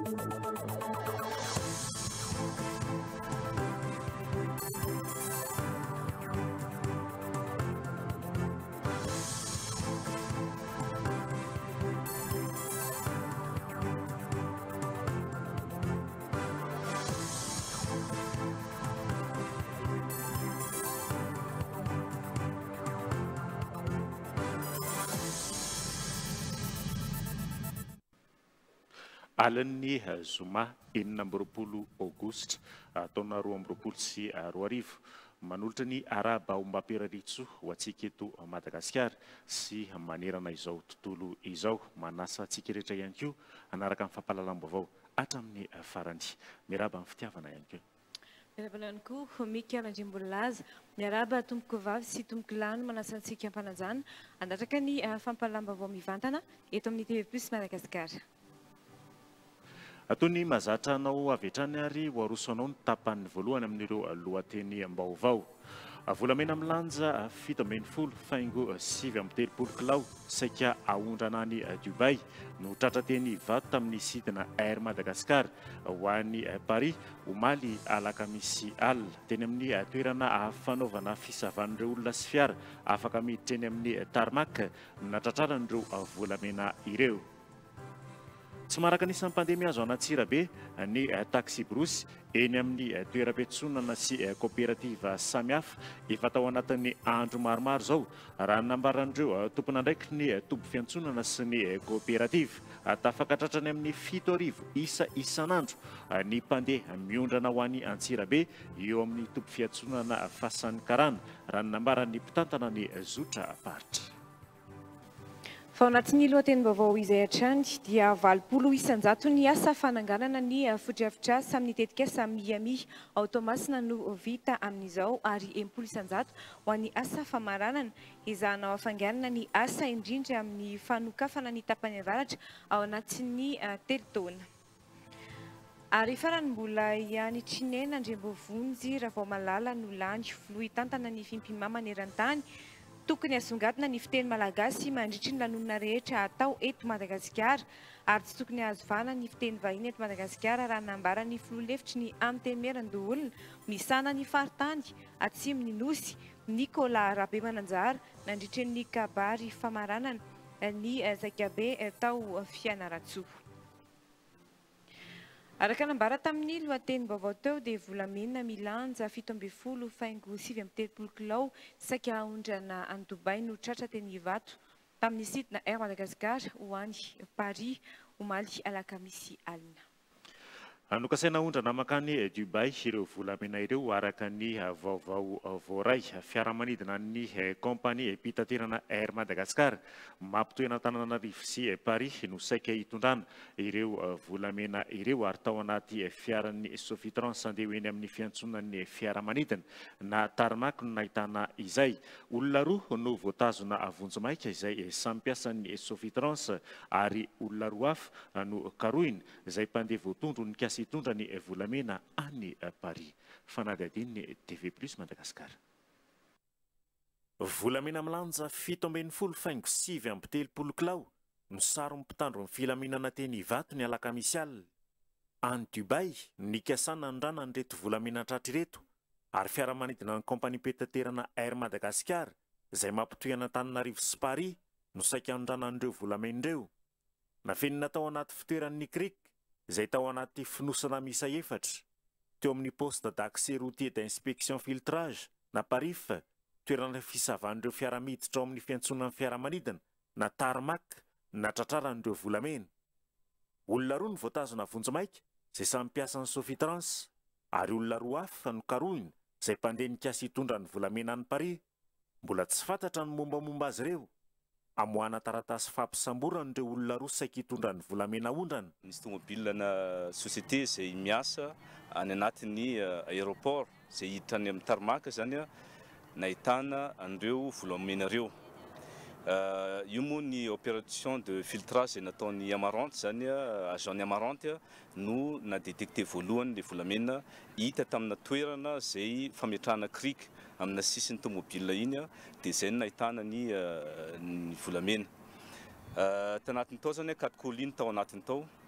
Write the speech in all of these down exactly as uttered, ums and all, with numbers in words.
Alan'ny zoma enina amby roapolo aogositra taona roa amby roapolo sy roa arivo manolotra ny arahabaombam-peraritso ho antsika eto Madagasikara sy manerana izao tontolo izao manasa antsika rehetra ihany koa anaraka amin'ny fampahalalam-baovao hatramin'ny farany. Miaraba amin'ny fitiavana ihany koa. Miaraba ihany koa Mika Mandrimbolaza, miaraba tompoko vavy sy tompoko lano manasa antsika ampanajana andatraka ny fampahalalam-baovao mivantana eto amin'ny T V plus Madagasikara. Atony mazatra anao avy hatrany ary ho aroso anao ny tapany voalohany amin'ireo lohateny mbaovao. Volamena milanja fito ambin'ny folo faingo sivy amby telopolo kilao saika aondrana any Dubai no tratra teny vato tamin'ny sidina Air Madagascar ho an'ny Paris omaly alakamisy alina teny amin'ny toerana fanaovana fisavan'ireo olona sy fiara afaka miditra eny amin'ny tarmac natratraran'ireo volamena ireo. Tsy maraka nisy pandemia azo anatsirabe ny taxi brosy eny amin'ny toeram-piantsonana sy kooperativa samihafa efa tao anatin'ny andro maromaro zao raha nambaran'ireo tompona ndraiky ny tombo fiantsonana sy ny kooperativa tafaka tratrany amin'ny fito arivo isa isan'andro ny mpandeha miondrana ho an'ny Antsirabe eo amin'ny tombo fiantsonana Fasan'ny Karana raha nambaran'ny mpitantana ny zotra paritra. Fa anatin'ny lohatenim-baovao izay hatrany dia valopolo isanjato ny asa fananganana ny fodrafitrasa amin'ny tetikasa Miami Automasina no vita amin'izao ary enimpolo isanjato ho an'ny asa famaranana izanao hafanganana ny asa indrindra amin'ny fanokafana ny tapany avaratra ao anatin'ny telo taona. Ary farany mbola ihany tsinena Andriambovonjy Ravaomalala no lany filoha itantana ny fimpimama maneran-tany tokony asongadina ny fiteny malagasy mandritry ny lanonana rehetra atao eto Madagasikara ary tsy tokony azo vana ny fiteny vahiny eto Madagasikara raha nambara ny filoha lefitry ny amitemeran-doholona misana ny faritany atsimon'ny nosy Nicolas Rabe Mananjara nandritry ny kabary famaranana ny Zakabe tao Fianaratsoa. Araka nambara tamin'ny lohatenim-baovao teo dia volamena milanja fito ambin'ny folo faingo sivy amby telopolo kilao saika aondrana any Dubai no tratra teny Ivato tamin'ny sidina Air Madagascar ho any Paris omaly alakamisy alina. Anokasaina ondrana makany Dubai ireo volamena ireo araka ny vaovao voaray fiaramanidina ny kompania mpitaterana Air Madagascar mampitoy Antananarivo sy Paris no saika hitondrana ireo volamena ireo ary tao anaty fiaran'ny Sofitrans andeha eny amin'ny fiantsonan'ny fiaramanidina na tarmac no nahitana izay. Olona roa no voatazona vonjomaika izay samy mpiasan'ny Sofitrans ary olona roa hafa no karohina izay mpandeha voatondro ny kiasy hitondra ny volamena any Paris. Fanadihadin'ny T V plus Madagasikara. Volamena milanja fito ambin'ny folo faingo sivy amby telopolo kilao no saron'ny mpitandro ny filaminana teny Ivato ny alakamisy alina. Any Dubai nikasana andrana nyreto volamena tratrireto ary fiaramanidina ny kompania petaterana Air Madagascar izay mampitoy Antananarivo sy Paris no saika andrana an'ireo volamen'ireo. Nafenina tao anaty fitoeran'ny krik izay tao anaty finosana misa efatra teo amin'ny poste d'accès routier d'inspection filtrage na Parif toerana fisavan'ireo fiaramiditra ao amin'ny fiantsonan'ny fiaramanidina na tarmac na tratraran'ireo volamena. Olona roa no voatazona vonjomaika izay samy mpiasa ny Sofitrans ary olona roa hafa no karohina izay mpandeha nikasy hitondra ny volamena any Paris. Mbola tsy fantatra ny mombamomba azy ireo. Amoana taratasy fampisamborana ireo olona roa saika hitondra ny volamena ondrana. Nisy tomobilina société izay miasa any anatin'ny aéroport izay hiditra any amin'ny tarmac zany nahitana an'ireo volamena ireo. Io moa ny opération de filtrage izay nataon'ny Amarante zany agent-ny Amarante no nadétecté voalohany le volamena hita tamina toerana izay fametrahana krik amina sisin'ny tomobilina iny dia izay no nahitana ny ny volamena. Tanatin'ny tao zany quatre colline tao anatiny tao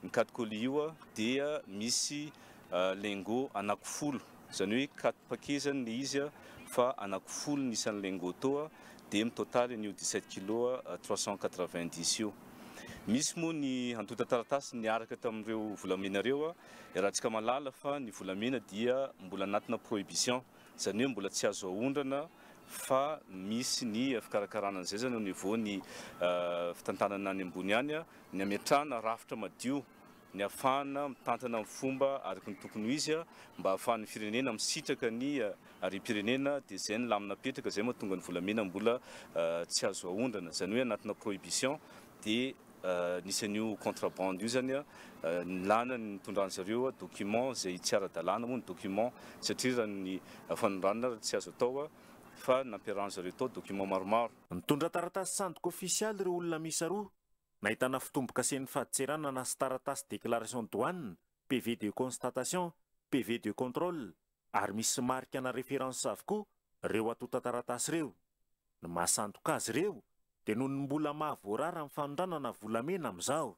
ny quatre colis io dia misy lingot anakifolo, zany hoe quatre paquets zany le izy fa anakifolo ny isan'ny lingot toa dia mitotaly ny dix-sept kilos trois cent quatre-vingt-dix io. Misy moa ny antota taratasy niaraka tamin'ireo volamena reo, rahantsika malala fa ny volamena dia mbola anatina prohibition, zany hoe mbola tsy azo aondrana fa misy ny fikarakarana an'izay zany au niveau ny fitantanana any ambony any, ny ametrahana rafitra madio, ny afahana mitantana amin'ny fomba araka ny tokony ho izy mba ahafahan'ny firenena misitraka ny harem-pirenena dia izay ny lamina petraka, izay mahatonga ny volamena mbola tsy azo aondrana, zany hoe anatina prohibition dia nisy an'io contrabande io zany ny lana ny mitondran'zareo document izay tsy ara-dalàna moa ny document, satria raha ny fanondranana raha tsy azo atao fa nampiarahan'zareo tao document maromaro. Mitondra taratasy sandoka ofisialy ireo olona miisa roa, nahitana fitomboka sen'ny fahadiserana na sy taratasy déclaration douane, P V de constatation, P V de contrôle, ary misy marika na référence avokoa reo atota taratasy reo. Ny mahasandoka azy reo dia noho ny mbola mahavoarara amin'ny fanondranana volamena amin'izao.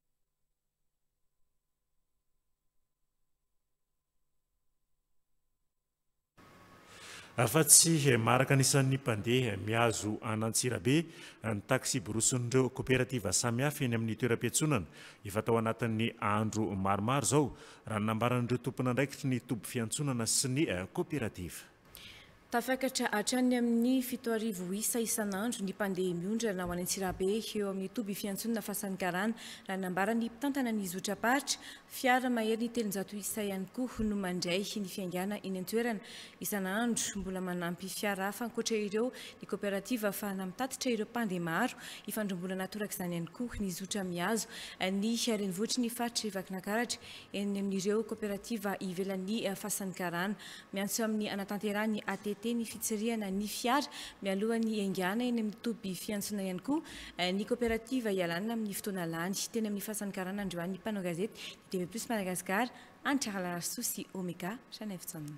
Afa-tsy maraka anisan'ny mpandeha miazo an'Antsirabe ny taxi boroson'ireo coopérative samihafa eny amin'ny toeram-piantsonana efa tao anatin'ny andro maromaro zao raha nambaran'ireo tompon'andraikitry ny toby fiantsonana sy ny coopérative. Tafakatra hatrany amin'ny fito arivo isa isan'andro ny mpandeha miondra ho any Antsirabe eo amin'ny toby fiantsonana Fasan'ny Karana raha nambarany mpitantana ny zotraparitra, fiara mahery ny telonjato isa ihany koa no mandray ny fiangana eny an-toerana isan'andro, mbola manampy fiara hafa ankoatra ireo ny coopérative ahafahana mitatitra ireo mpandeha maro ifandrombolana toraka izany ihany koa ny zotra miazo ny renivohitry ny faritra Vakinankaratra eny amin'ireo coopérative ivelan'ny Fasan'ny Karana miantso amin'ny anatanterahany A T T ny fitsiriana ny fiara mialohan'ny engana eny amin'ny toby fiantsonana ihany koa ny coopérative ialana amin'ny fotoana lany teny amin'ny Fasan'ny Karana androany mpanao gazety T V plus Madagasikara Antrala Sosi Omega Chanefson.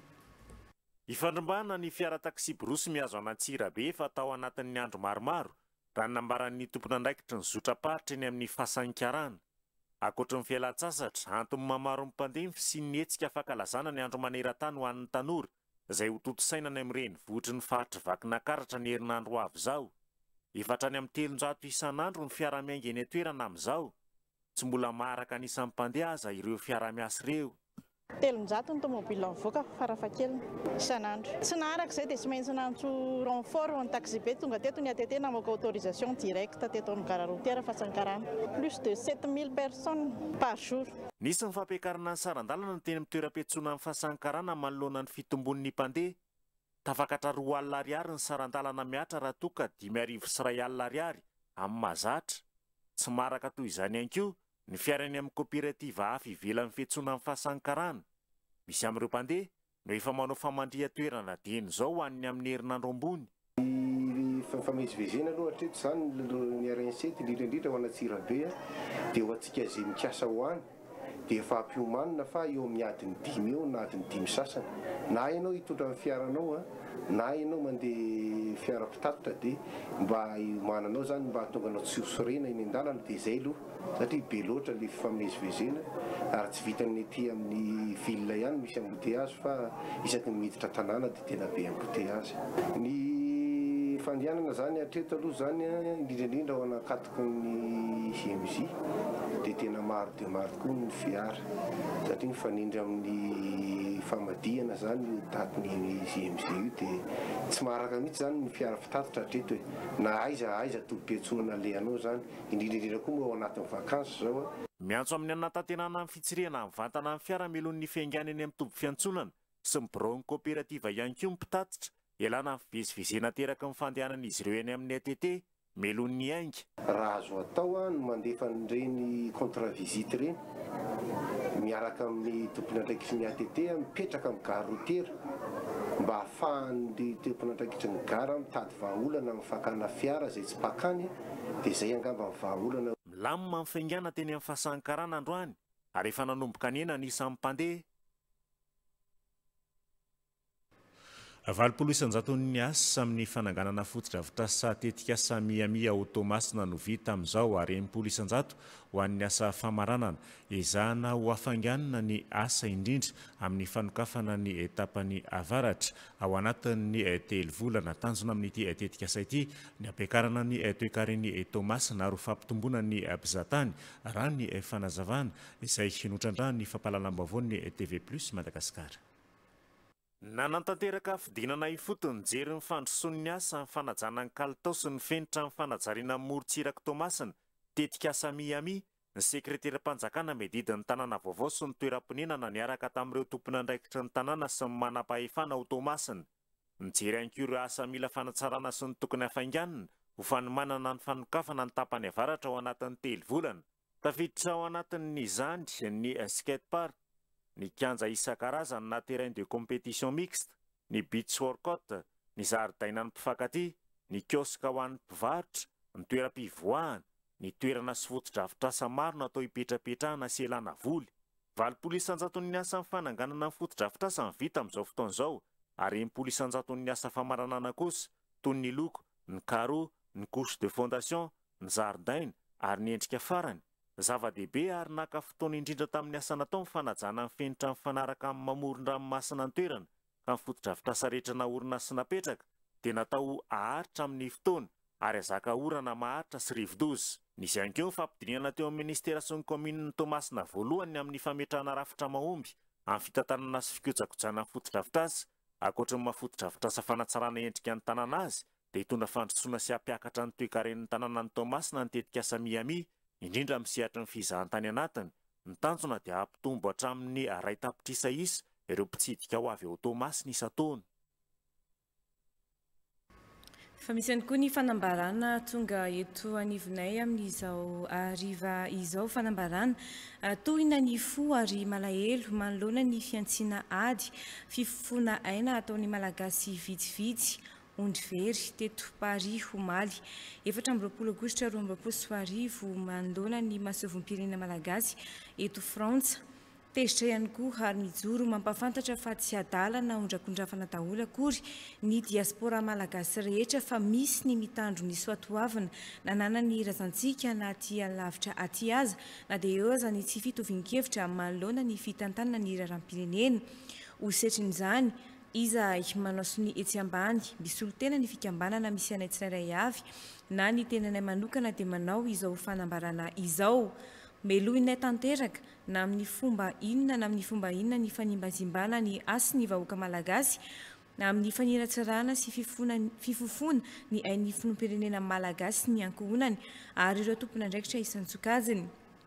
Ifandrombana ny fiara taxi borosy miazo an'Antsirabe fa tao anatin'ny andro maromaro raha nambaran'ny tompon'andraikitry ny zotraparitra eny amin'ny Fasan'ny Karana. Ankoatra ny fialan-tsasatra antony mamaro ny mpandeha ny fisian'ny hetsika afakalazana ny andro maneran-tany ho an'ny tanora izay ho toto-sainana amin'ny renivohitry ny faritra Vakinankaratra ny herinandro avy izao. Efatrany amin'ny telonjato isan'andro ny fiara-miainga eny an-toerana amin'izao. Tsy mbola maharaka anisan'ny mpandeha aza ireo fiara-miasa ireo. telonjato ny tomobile mivoaka farafahakeliny isan'andro. Tsy naharaka izay dia tsy maintsy nantso renfort ny taxi be tonga teto ny A T T namoaka autorisation directe teto amin'ny gare routière Fasan'ny Karana. Plus de sept mille personnes par jour. Nisy ny fampiakarana ny sarandalana teny amin'ny toeram-piantsonana Fasan'ny Karana manoloana ny fitombon'ny mpandeha. Tafakatra roa alina ariary ny sarandalana miatra raha toa ka dimy arivo sy iray alina ariary amin'ny mahazatra. Tsy maraka toy izany ihany koa ny fiarany amin'ny coopérative hafa ivelan'ny fiantsonana Fasan'ny Karana. Misy amin'ireo mpandeha no efa manao famandria-toerana dieny izao ho an'ny amin'ny herinandro ambony. Famezivezena aloha hatreto izany ny R N C indrindra ho an'Antsirabe dia ho antsika izay mikasa ho any dia efa ampiomanina fa eo amin'ny adiny dimy eo na adiny dimy sasany. Na ianao hitondra ny fiaranao na ianao mandeha fiara mpitatitra dia mba mananao zany mba hatonga anao tsy hosorena eny an-dalana dia izay aloha satria be loatra ilay fifamezivezena ary tsy vitan'ny ety amin'ny ville ihany misy embouteillage fa isaky ny miditra tanàna dia tena be embouteillage. Ny fandehanana zany hatreto aloha zany indrindraindrindra ho anakatoko ny G M J dia tena maro dia maro tokoa ny fiara satria mifanindry amin'ny famadihana zany datin'ny G M J io dia tsy maharaka mihitsy zany ny fiara fitatitra hatreto hoe na aiza aiza toby-piantsonana alehanao zany indrindraindrindra koa moa ao anatin'ny vakansy zao. Miantso amin'ny anatanterahana amin'ny fitsirihana amin'ny vantana amin'ny fiara melon'ny fiaingana eny amin'ny toby fiantsonana sy ny birao coopérative ihany koa mpitatitra ialana fivezivezena teraka ny fandehanan'izy ireo eny amin'ny A T T melon'ny hainga. Raha azo atao no mandefa n'ireny contre-visite ireny miaraka amin'ny tompon'andraikitry ny A T T mipetraka amin'ny gare routière mba ahafahan'ny tompon'andraikitry ny gare mitady vahaolana amin'ny fakana fiara izay tsy pakany dia izay angamba ny vahaolana. Milamina amin'ny faingana teny amin'ny Fasan'ny Karana androany ary efa nanomboka nena ny isan'ny mpandeha. valopolo isanjato ny asa amin'ny fananganana fotodrafitrasa tetika asa miamia automasina no vita amin'izao ary enimpolo isanjato ho an'ny asa famaranana izahana ho afanganana ny asa indrindra amin'ny fanokafana ny etapany avaratra ao anatin'ny telo volana tanjona amin'ity tetika asa ity ny ampiakarana ny toekareny tomasina ary ho fampitomboana ny mpizahatany raha ny fanazavana izay hinotrandraha ny fampahalalam-baovao ny T V plus Madagasikara. Nanantanteraka fidinana ifotony jery ny fandrosoan'ny asa ny fanajana ny kalitao sy ny fenitra ny fanajariana morontsiraka Tomasina tetika asa Miami ny sekreteram-panjakana medidin'ny tanàna vaovao sy ny toeram-ponenana niaraka tamin'ireo tompon'andraikitry ny tanàna sy ny manam-pahefana ho Tomasina. Mijery an'ireo asa mila fanatsarana sy ny tokony hafainganina ho fanomanana ny fanokafana ny tapany avaratra ao anatin'ny telo volana. Tafiditra ao anatin'izany ny skatepark, ny kianja isan-karazany na terrain de compétition mixte, ny beach workout, ny zaridaina ny mpifankatia, ny kioska ho an'ny mpivarotra, ny toeram-pivoahana, ny toerana sy fotodrafitrasa maro natao hipetrapetrahana sy elana voly. valopolo isanjato ny asa ny fananganana ny fotodrafitrasa ny vita amin'izao fotoan'izao ary enimpolo isanjato ny asa famaranana kosa toy ny loko, ny carreau, ny couche de fondation, ny zaridaina ary ny endrika farany. Zava-dehibe ary naka fotoana indrindra tamin'ny asa natao ny fanajana ny fenitra ny fanaraka amin'ny mamoron-dranomasina ny toerana ka ny fotodrafitrasa rehetra naorina sy napetraka dia natao aharitra amin'ny fotoana ary azaka orana maharitra sy rivo-doza. Nisy ihany koa ny fampidinana teo amin'ny ministera sy ny komininy Tomasina voalohany amin'ny fametrahana rafitra mahomby amin'ny fitantanana sy fikojakojana ny fotodrafitrasa ankoatra ny mafotodrafitrasa fanatsarana endrika ny tanàna azy dia hitondra fandrosoana sy hampiakatra ny toekaren'ny tanàna ny Tomasina ny tetika asa Miami indrindra amin'ny sehatry ny fizahantany anatiny. Ny tanjona dia hampitombo hatramin'ny ray tapitrisa isa ireo mpitsidika ho avy ao Tomasina isan-taona. Fa misy ihany koa ny fanambarana tonga eto anivonay amin'izao ariva izao fanambarana tohina ny fo ary malahelo manoloana ny fiantsiana ady fifofoana aina ataon'ny malagasy vitsivitsy ondry very teto Paris Omaly efatra amby roapolo aogositra roa amby roapolo sy arivo manoloana ny masovim-pirenena malagasy eto Frantsa. Tezitra ihany koa ary mijoro mampafantatra fa tsy adalana ondrakondrafana daholo akory ny diaspora malagasy rehetra fa misy ny mitandro ny soatoavina nanana ny razantsika anaty lavitra aty aza na dia eo aza ny tsy fitovian-kevitra manoloana ny fitantanana ny raharam-pirenena. Ho setrin'izany iza manao sy ny etsy ambany misolo tena ny fikambanana misy anay tsirairay avy na ny tenanay manokana dia manao izao fanambarana izao. Melohinay tanteraka na amin'ny fomba inona na amin'ny fomba inona ny fanimbazimbana ny asy ny vahoaka malagasy na amin'ny faniratsarana sy fifofona ny ain'ny filoham-pirenena malagasy ny ankohonany ary ireo tompon'andraikitra isan-tsokajiny.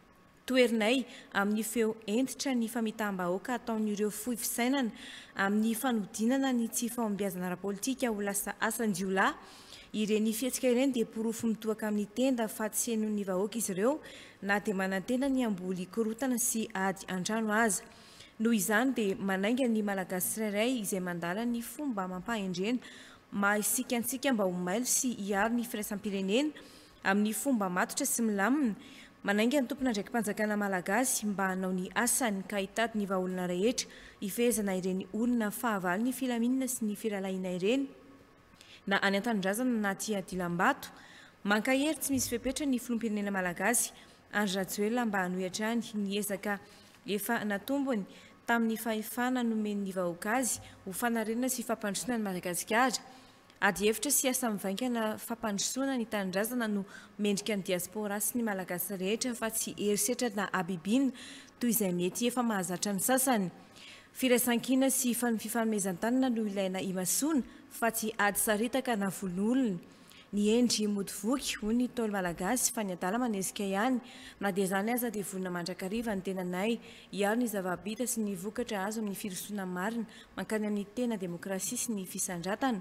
Toerinay amin'ny feo entitra ny famitam-bahoaka ataon'ireo fohy fisainana amin'ny fanodinana ny tsy fahombiazana ara-politika ho lasa asan-jiolahy. Ireny fietsika ireny dia porofo mitoaka amin'ny tenda fa tsy henon'ny vahoaka izy ireo na dia manantena ny amboly korotana sy ady an-trano aza. Noho izany dia manainga ny malagasy tsirairay izay mandala ny fomba mampahendrena mahisika antsika mba ho mailo sy hiaro ny firaisam-pirenena amin'ny fomba matotra sy milamina. Manainga ny tompon'andraiki-panjakana malagasy mba hanao ny asany ka hitady ny vahaolona rehetra hifehezana ireny olona fahavalo ny filaminana sy ny firalahiana ireny na any an-tanindrazana na aty Adilambato. Mankahery tsy misy fepetra ny filoham-pirenena malagasy Andry Rajoelina mba hanohitrany ny ezaka efa natombony tamin'ny fahefana nomen'ny vahoaka azy ho fanarenana sy fampandrosoana ny Madagasikara. Ady hevitra sy asa mivaingana fampandrosoana ny tanindrazana no mendrika ny diaspora sy ny malagasy rehetra fa tsy herisetra na abibina toy izay mety efa mahazatra ny sasany. Firaisan-kina sy fifanomezan-tanana no ilaina imasoana fa tsy ady saritaka na volon'olona. Ny endry mody voky hoy ny Ntaolo malagasy fa ny adala manezika ihany na dia izany aza dia vonona mandrakariva ny tenanay hiaro ny zava-bita sy ny vokatra azo amin'ny firosoana marina mankany amin'ny tena demokrasia sy ny fisandratana.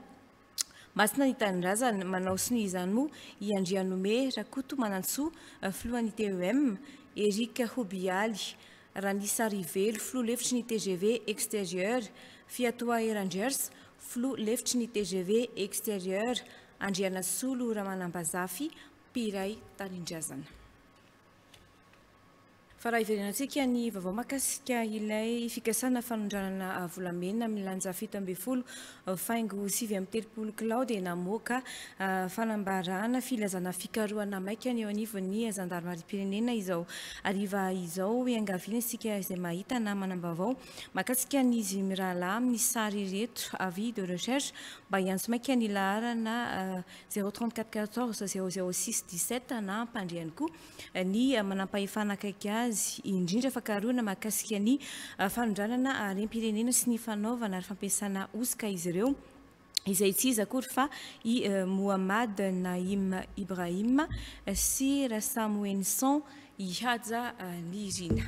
Masina ny tanindrazana manao sy ny izany moa i Andria Nome Rakoto Manantsoa filohan'ny T E M, Erika Hobialy Ranisa Rivelo filoha lefitry ny T G V extérieur, Fiatoa Erangers filoha lefitry ny T G V extérieur, Andriana Solo Ramanambazafy mpiray tanindrazana. Fa raha iverenantsika ny vaovao mahakasika ilay fikasana fanondranana volamena milanja fito ambin'ny folo faingo sivy amby telopolo kilao dia namoaka fanambarana filazana fikarohana maika ny eo anivon'ny zandarmariam-pirenena izao ariva izao iangaviana isika izay mahita na manam-baovao mahakasika ny izy mirahalahy amin'ny sary reto avis de recherche mba hiantso maika ny laharana zéro trente-quatre quatorze zéro zéro six dix-sept na ampandriany koa ny manampahefana akaiky azy indrindra fakarohana mahakasika ny fanondranana harem-pirenena sy ny fanaovana ary fampiasana osika izy ireo izay tsy izy akory fa i Mohamed Naim Ibrahim sy Rassam Wenson Ihaja Nirina.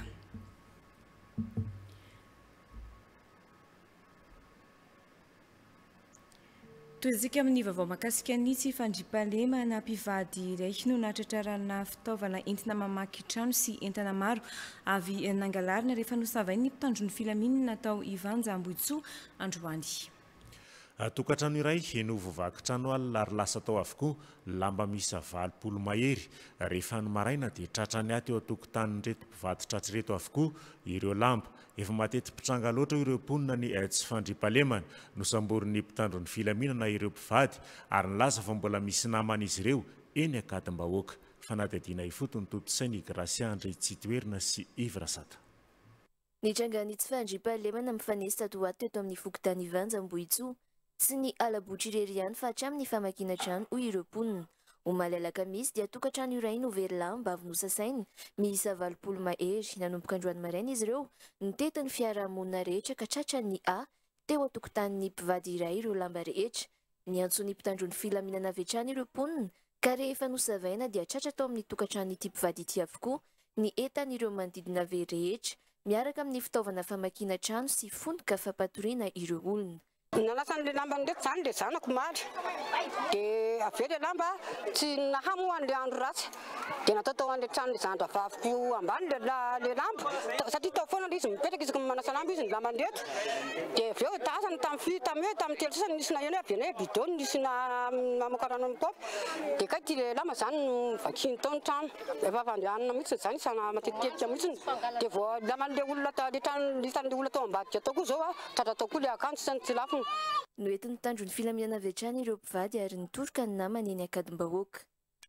Toezika amin'ny vaovao mahakasika ny tsy fandriam-pahalema na mpivady iray no nahatratrarana fitaovana entina mamaky trano sy entana maro avy nangalarina rehefa nosavainy mpitandron'ny filaminana natao Ivanja Ambohitsoa androany. Tokantrano iray no voavaky-trano alina ary lasa tao avokoa lamba misa valopolo mahery rehefa ny maraina dia tratrany aty eo an-tokotanin'reto mpivady tratrireto avokoa ireo lamba efa matety mpitranga loatra ireo mponina ny tsy fandriam-pahalemana nosamborin'ny mpitandron'ny filaminana ireo mpivady ary nilaza fa mbola misy naman'izy ireo eny akadim-bahoaka fanadihadiana ifotony totosainy Graciandre Tsitoerina sy Ivrasata. Nitranga ny tsy fandriam-pahalemana mifanesy tatoato teto amin'ny fokontany Ivanja Ambohitsoa sy ny alabotra irery ihany fa hatramin'ny famakiana trano hoy ireo mponina. Omaly alakamisy dia tokantrano iray no very lamba avy nosasainy miisa valopolo mahery nanomboka androany maraina izy ireo nitety ny fiarahamonina rehetra ka tratran'ny A teo an-tokotanin'ny mpivady iray ireo lamba rehetra. Niantson'ny mpitandron'ny filaminana avy hatrany ireo mponina ka rehefa nosavaina dia tratra tao amin'ny tokantrano'ity mpivady ity avokoa ny entan'ireo manodidina very rehetra miaraka amin'ny fitaovana famakiana trano sy fondoka fampatoriana ireo olona. Nalasan'le lamba ndraiky zany le zanako maly dia avy le lamba tsy nahamo an'le andro ratsy dia natao tao an'le tranon'le zandra vaviko ambany le lamba satria tao foana izy mipetraka izy manasa lamba izy ny lamba ndraiky dia avy eo tasany tamin'ny tamin'ny tamin'ny telo sasany nisy na eny avy eny bidon nisy na mamoaka rano amin'ny kaopy dia kay ty le lamba zany vakiny tao ny trano efa fandehanana mihitsy zany isana matetikely mihitsy dia vao laman'le olona le trano litan'le olona tao ambadika tao koa zao a tratra tao koa le akanjo sy ny tsilafony. Noentin'ny mpitandron'ny filaminana avy hatrany ireo mpivady ary nitoroka ny namany eny akadim-bahoaka.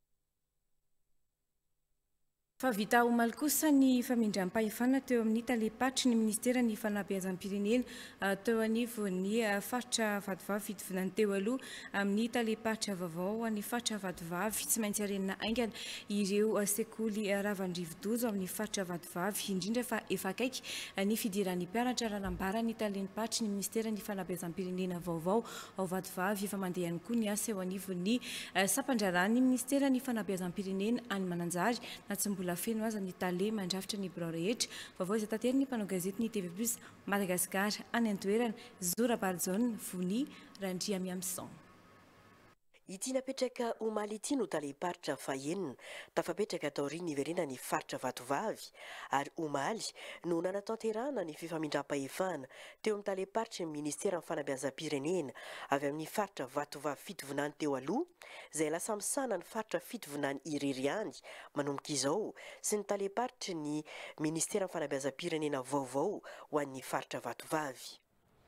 Fa vita omaly kosa ny famindram-pahefana teo amin'ny talepatry ny ministera ny fanabeazam-pirenena teo anivon'ny faritra vadivavy fitovinany teo aloha amin'ny talepatra vaovao ny faritra vadivavy tsy maintsy arenina aingana ireo sekoly ravandrivodozo amin'ny faritra vadivavy indrindra fa efa akaiky ny fidiran'ny mpianatra raha nambara ny talepatry ny ministera ny fanabeazam-pirenena vaovao ao vadivavy efa mandeha ihany koa ny asa eo anivon'ny sampandrarany ministera ny fanabeazam-pirenena any Mananjary na tsy mbola la feno aza ny tale mandrafitra ny birao rehetra vaovao izay tanteriny mpanao gazety ny T V plus Madagasikara any an-toerana Zora Barzone Vony Randria Miamson. Ity napetraka omaly ity no taleparitra fahenina tafapetraka tao ry niverena ny faritra vatovavy ary omaly no nanatanterana ny fifamindram-pahefana teo amin'ny taleparitra ny ministera amin'ny fanabeazam-pirenena avy amin'ny faritra vatovavy fitovinany teo aloha izay lasa misana ny faritra fitovinany irery any manomboka izao sy ny taleparitra ny ministera amin'ny fanabeazam-pirenena vaovao ho an'ny faritra vatovavy.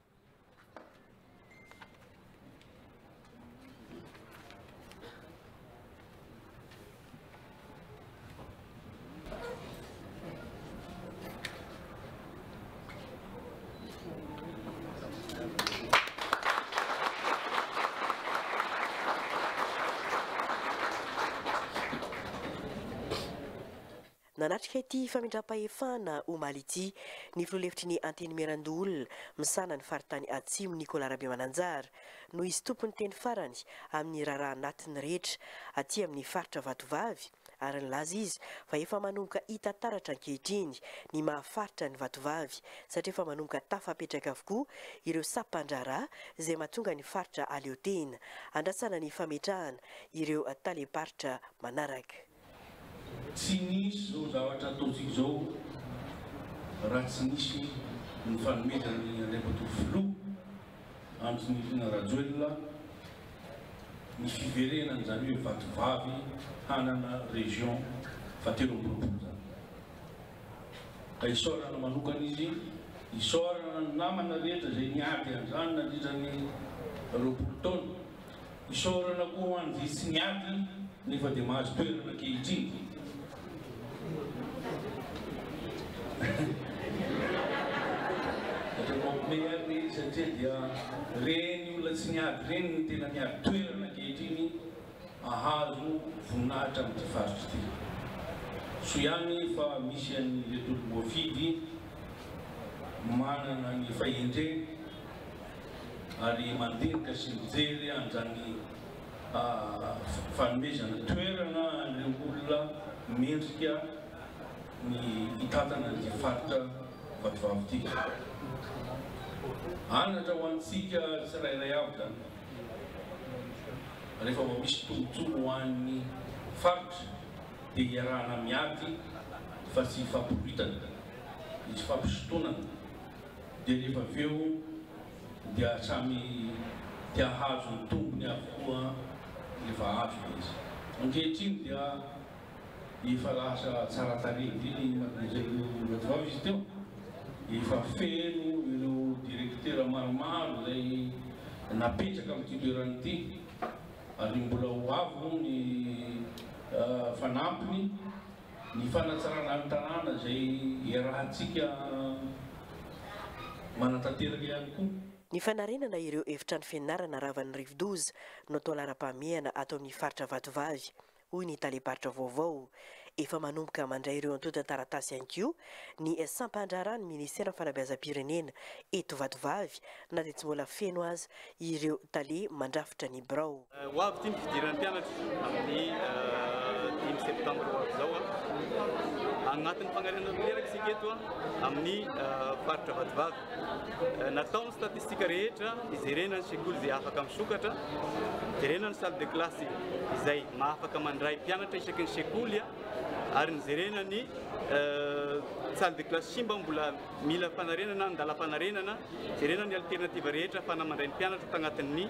Nanatrika ity famindram-pahefana omaly ity ny filoalefitry ny anteny Merandolona misana ny faritany atsimo Nicolas Rabe Mananjara no izy tompony teny farany amin'ny raharaha anatiny rehetra aty amin'ny faritra vatovavy ary nilaza izy fa efa manomboka hita taratra ankehitriny ny mahafaritra ny vatovavy satria efa manomboka tafapetraka avokoa ireo sampan-draharaha izay mahatonga ny faritra aleotena andrasana ny fametrahana ireo taleparitra manaraka. Tsy nisy zao zavatra ataontsika zao raha tsy nisy ny fanomezana ny andriamatoa filoha antony Nirina Rajoelina ny fiverenany zany hoe vatovavy hanana région fahatelo amby roapolo zany. isaorana manokana izy isaorana ny namana rehetra zay niady an'izany nandritra ny roapolo taona isaorana koa ho an'ny vitsy niady nefa dia mahazo toerana ankehitriny mampome satria dia reny olona tsy niady reny ny tena miady toerana ankehitriny ahazo voninahitra amin'ity faritra ity so ihany fa misy an'ny letolo boafidy manana ny fahendreny ary mandinika sy mijery an'izany fanomezana toerana an'ireo olona mendrika ny hitatana ny faritra vatovavo ity anatra ho antsika tsirairay avy zany rehefa mba misy tombontsomo ho an'ny faritra dia iarahana miady fa tsy fampiroitana izy fampisotonana dia rehefa aveo dia samy tia hazo ny tombony avokoa rehefa azo izy ankehitriny dia efa lasa tsara tarehy ny madezaireo vatovavo izy teo efa feno ireo directeur maromaro zay napetraka amin'ity toerana ity ary mbola ho avo ny fanampiny ny fanatsarana ny tanàna zay iarahantsika manatanteraka ihany koa. Ny fanarenana ireo efitrano fianarana ravan'ny Rivodoza no atao laharam-pahamehana atao amin'ny faritra Vatovavy hoy ny taleparitra vaovao efa manomboka mandray ireo antota taratasy ihany koa ny sampandrarany ministera fanabeazam-pirenena eto Vatovavy na dia tsy mbola feno aza ireo tale mandrafitra ny birao. Ho avy ity ny fidiran'ny mpianatra amin'ny dimy septambra zao agnatin'ny fangarenana toeraka isika eto amin'ny faritra Vatovavy. Natao ny statistika rehetra ijerena ny sekoly izay afaka misokatra, ijerena ny salle de classe izay mahafaka mandray mpianatra isaky ny sekoly ary nijerena ny salle de classe simba mbola mila fanarenana andalam-panarenana, ijerena ny alternative rehetra afana mandray ny mpianatra tagnatin'ny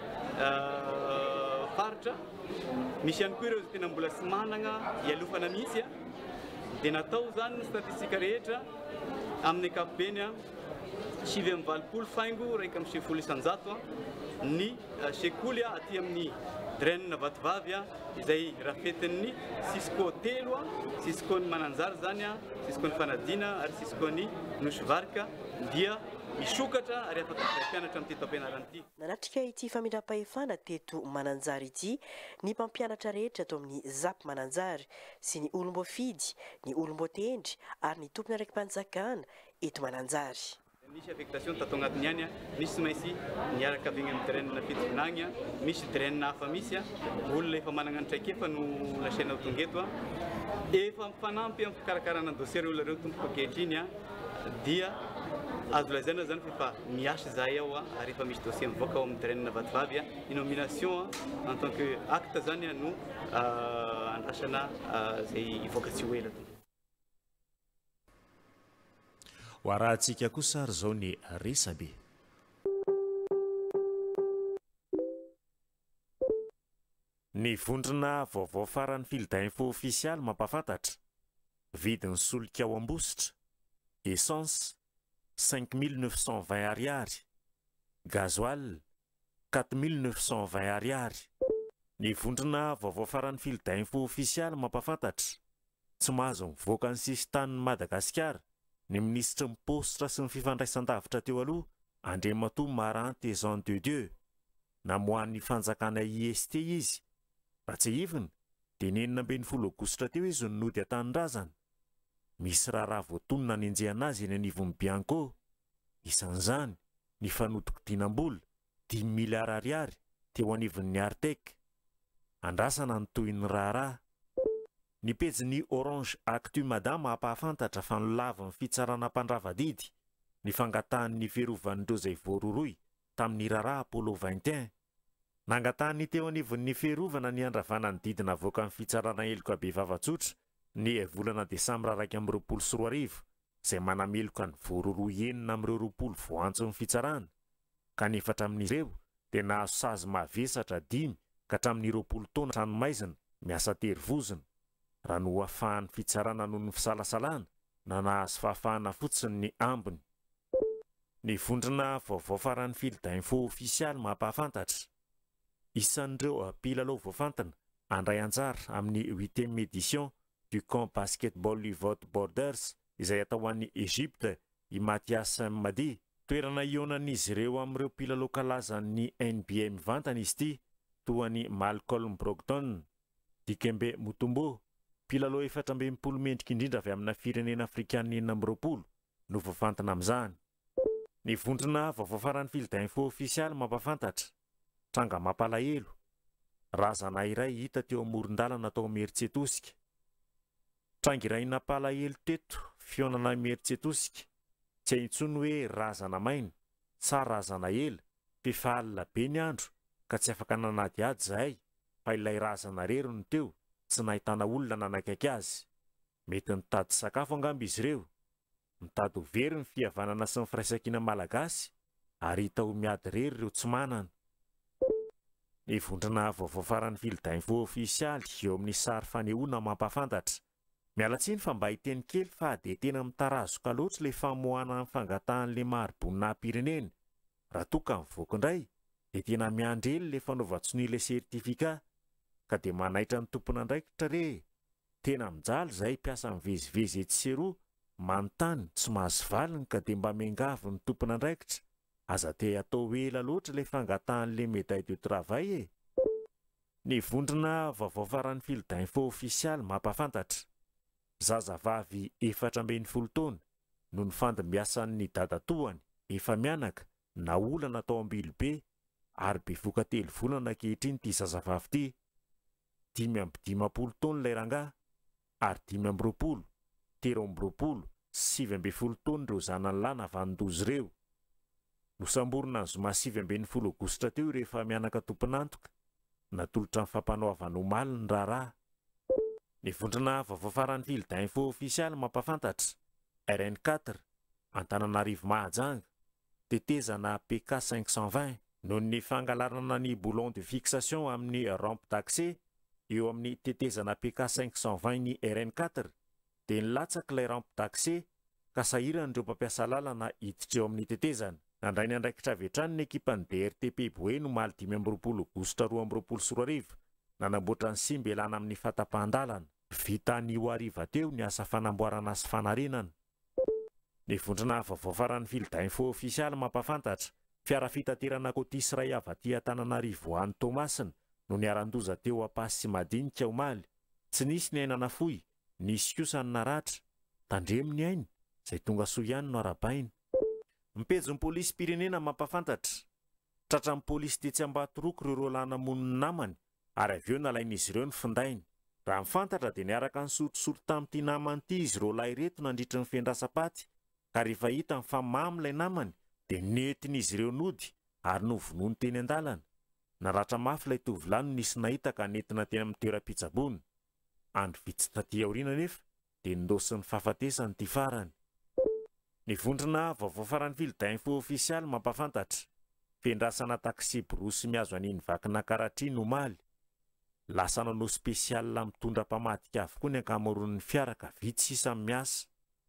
faritra. Misy ihany koa ireo tena mbola tsy manana ialofana mihitsy dia natao zany ny statistika rehetra amin'ny ankapobeny sivy amby valopolo faingo raika amby sivy folo isanjato ny sekoly aty amin'ny draine Vatovavy izay rafetin'ny Cisco telo Cisco ny Mananjary zany Cisco ny Fanadina ary Cisco ny Nosvarika dia misokatra ary afaka mpianatra amin'ity taom-pianarana ity. Nanatrika ity famindram-pahefana teto Mananjary ity ny mpampianatra rehetra atao amin'ny Zapy Mananjary sy ny olom-boafidy, ny olom-botendry ary ny tompony araiky mpanjakana eto Mananjary. Misy affectation tato agnatiny ihany misy tsy maintsy niaraka avy amin'ny draine fitonagna, misy draine hafa misy olona efa manana ny traikefa no lasaina ho tonga eto efa mifanampy amin'ny fikarakarana dossier olona reo tompoka ankehitriny dia azo lazaina zany fa efa miasa zahay ao ary efa misy dossier mivoaka ao amin'ny draine Vatovavy ny nomination en tant que acte zany no andrasana zay ivoaka tsy ho ela. Ho arahantsika kosa ary zao ny resabe. Ny vondrona vaovao faran'ny filetin info official mampafantatra vidin'ny solika ao ambositra essence cinq mille neuf cent vingt ariary, gasoil quatre mille neuf cent vingt ariary. Ny vondrona vaovao faran'ny filetin info official mampafantatra tsy mahazo mivoaka ny sisin-tanin'ny Madagasikara ny ministra mipositra sy ny fifandraisan-davitra teo aloha Andriamato Maranty Jean de Dieu namohan'ny fanjakana I S T izy raha tsy hivina dia nenina ambin'ny folo aogositra teo izy no nody an-tanindrazana. Misy raharaha voatonona ny enjehana azy eny anivon'ny Bianco, isan'izany ny fanodiko dinam-bola dimy miliara ariary teo anivon'ny Artek. Andrasana ny toy ny raharaha. Ny pejin'ny Orange Actu Madama apahafantatra fa nolavan'ny fitsarana mpandrava-didy ny fangatahan'ny fiarovan'ireo izay voaroroy tamin'ny raharaha Apollo vingt et un. Nangatahany teo anivon'ny fiarovana ny andravana ny didina avoaka amin'ny fitsarana eloka be vavatsotra ny volana Desambra raika amby roapolo sy roa arivo izay manameloka ny voaroroy enina am'ireo roapolo voantso ny fitsarana. Kanefa hatramin'ireo dia nahazo sazy mavesatra dimy ka hatramin'ny roapolo taona tranomaizina miasa tery vozona. Raha no ahafahan'ny fitsarana noho ny fisalasalana na nahazo fahafahana fotsiny ny ambiny. Ny vondrona vaovao faran'ny fil d'info ofisialy mampahafantatra. Isan'ireo mpilalao voafantana andray anjara amin'ny huitième édition du camp basketball Livot Borders izay atao an'i Égypte i Mathias Madi. Toerana ionan'izy ireo amin'ireo mpilalao kalaza ny N B A mivantana izy ity, toa ny Malcolm Brogdon, Dikembe Mutombo, mpilalao efatra amby enimpolo mendrika indrindra avy amina firenena afrikanina enina amby roapolo no voafantana amin'izany. Ny vondrona vaovao faran'ny fil d'info ofisialy mampahafantatra. Tranga mampalahelo. Razana iray hita teo amoron-dalana atao Mieritsetosika. Tranga iray nampalahelo teto fionana Mieritsetosika. Tsy intsony hoe razana maina, sa razana ela, fefa alina be ny andro ka tsy afaka nanadiady zahay, fa ilay razana rero no teo, tsy nahitana olona nanakaiky azy. Mety nitady sakafo angamba izy ireo, mitady ho very ny fihavanana sy ny firaisankina malagasy, ary hita ho miady rery ireo tsy manana. Ny vondrona vaovao faran'ny fil d'info ofisialy eo amin'ny sary fanehoana mampahafantatra. Mialatsiny fa mba hiteny kely fa dia tena mitarazoka loatra le famoahana amin'ny fangatahan'le maribonina-pirenena. Raha toa ka mivoaka indray, dia tena miandrely le fanaova-tsony le sertifika, ka dia manaitra ny tompona andraikitra re. Tena mijaly zahay mpiasa mivezivezy etsy sy eroa, manontany tsy mahazo valiny ka dia mba miangavy ny tompona andraikitra. Aza te atao ela loatra le fangatahan'le médaille de travail e. Ny vondrona vaovao faran'ny fil d'info ofisialy mampahafantatra. Zazavavy efatra ambin'ny folo taona no nifandimbiasan'ny dadatoany efa mianaka na olana tao Ambilobe ary bevoka telo volana ankehitriny ity zazavavy ity. Dimy amby dimampolo taona ilay rangahy ary dimy amby roapolo, telo amby roapolo, sivy amby folo taona ireo zanany lahy navandozy ireo. Nosamborona ny zoma sivy ambin'ny folo aogositra teo rehefa mianaka tomponantoka, natolotra ny fampanoavana omaly ny raharaha. Ny vondrona vaovao faran'ny fil d'info ofisialy mampahafantatra. R N quatre, Antananarivo Mahajanga, tetezana P K cinq cent vingt noho ny fangalarana ny boulon de fixation amin'ny rampe d'accès eo amin'ny tetezana P K cinq cent vingt ny R N quatre, dia nilatsaka ilay rampe d'accès ka sahiran'ireo mpampiasa lalana hiditra eo amin'ny tetezana. Nandray ny andraikitra avetrany ny ekipan'ny D R T P Boe no maly dimy amby roapolo aogositra roa amby roapolo sy roa arivo. Nanamboatra ny simbelana amin'ny fatapahan-dalana. Vita ny ho ariva teo ny asa fanamboarana sy fanarenana. Ny vondrona vaovao faran'ny fil d'info ofisialy mampahafantatra. Fiara fitaterana kotisy iray avy aty Antananarivo any Tomasina no niaran-doza teo Ampasy sy Madinika omaly. Tsy nisy ny ainana fohy, nisy kosa ny naratra. Tandremo ny ainy, izay tonga soa ihany no arabaina. Mipejy ny polisy pirenena mampahafantatra. Tratran'ny polisy tetsy Ambatoroko ireo rolana moniny namany, ary avy eo nalain'izy ireo ny findainy. Raha mifantatra dia niaraka ny sorotsoro tamin'ity namany ity izy roa lahy reto nandritra ny fendrasam-paty, ka rehefa hita fa mamy ilay namany dia nentin'izy ireo nody ary novonoany teny an-dalana. Naratra mafy ilay tovolahy no nisy nahita ka nentina teny amin'ny toeram-pitsaboana. Andro vitsy taty aoriana nefa dia nindosiny fahafatesany ity farany. Ny vondrona vaovao faran'ny fil d'info ofisialy mampahafantatra. Fendrasana taksi borosy miazo an'iny vakina Karatriny omaly. Lasa nanao spesialina mitondra mpamadika avokoa ny ankamaroan'ny fiara ka vitsy sisa miasa.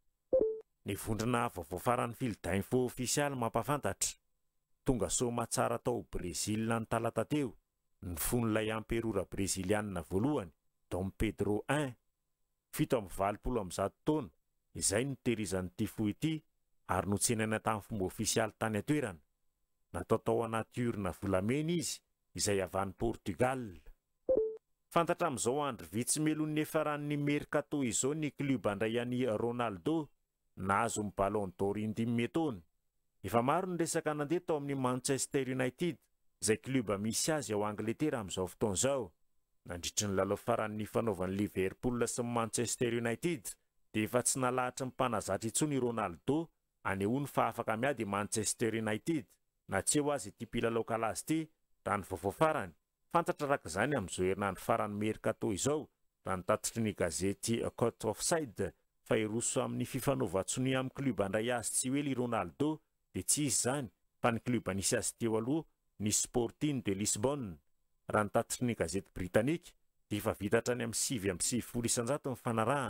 Ny vondrona vaovao faran'ny fil d'info ofisialy mampahafantatra. Tonga soma tsara tao Brezilina ny talata teo. Ny fon'ilay amperora brezilianina voalohany, Dom Pedro un, fito amby valopolo amby zato taona, izay no tehirizan'ity fohy ity ary notsenaina tamin'ny fomba ofisialy tany atoerana. Natao tao anaty urina volamena izy, izay avy any Portugal. Fantatra amin'izao andro vitsy melon'ny efaran'ny Mercato izao ny kluba andray an'i Ronaldo, nahazo ny Ballon d'Or indimy taona. Efa maro ny resaka nandeha tao amin'ny Manchester United, izay kluba misy azy ao Angletera amin'izao fotoana izao. Nandritry ny lalao faran'ny fanaovan'ny Liverpool sy Manchester United, dia efa tsy nalahatra ny mpanazatra intsony i Ronaldo anehoany fa afaka miady Manchester United. Na tsy eo azy ity mpilalao kalazy ity, raha ny vaovao farany. Fantatra araka izany amin'izao herinandro faran'ny Mercato izao, raha nitatitry ny gazety Court Offside, fa iroso amin'ny fifanaova-tsony amin'ny kluba andray azy tsy hoe i Ronaldo, dia tsy izy izany, fa ny kluba nisy azy teo aloha, ny Sporting de Lisbonne. Raha nitatitry ny gazety Britanika, dia efa vitatra any amin'ny sivy amby sivifolo isanjato ny fanarahana,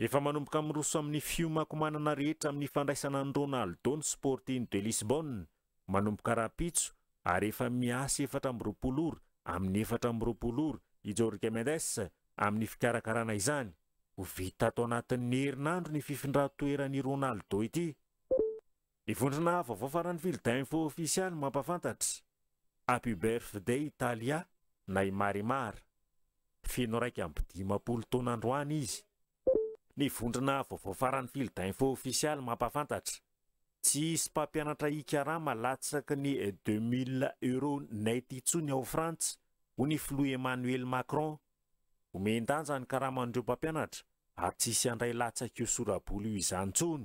efa manomboka miroso amin'ny fiomakomanana rehetra amin'ny fandraisana ny Ronaldo ny Sporting de Lisbonne manomboka rapitso ary efa miasa efatra amby roapolo ora amin'ny efatra amby roapolo ora i Jorge Mendes amin'ny fikarakarana izany ho vita tao anatin'ny herinandro ny fifindra-toeran'i Ronaldo ity. Ivondrona vaovao farany Vilda Info official mampafantatra. Happy birthday Italia Neymarimar. Feno raika amby dimampolo taona androany izy. Ny vondrona vaovao farany Vilda Info official mampafantatra. Tsy isy mpampianatra ikarama latsaky ny deux mille euros net intsony ao Frantsa ho ny filoha Emmanuel Macron. Omendanja ny karaman'ireo mpampianatra ary tsisy andray latsaky io sorabolo io izany intsony.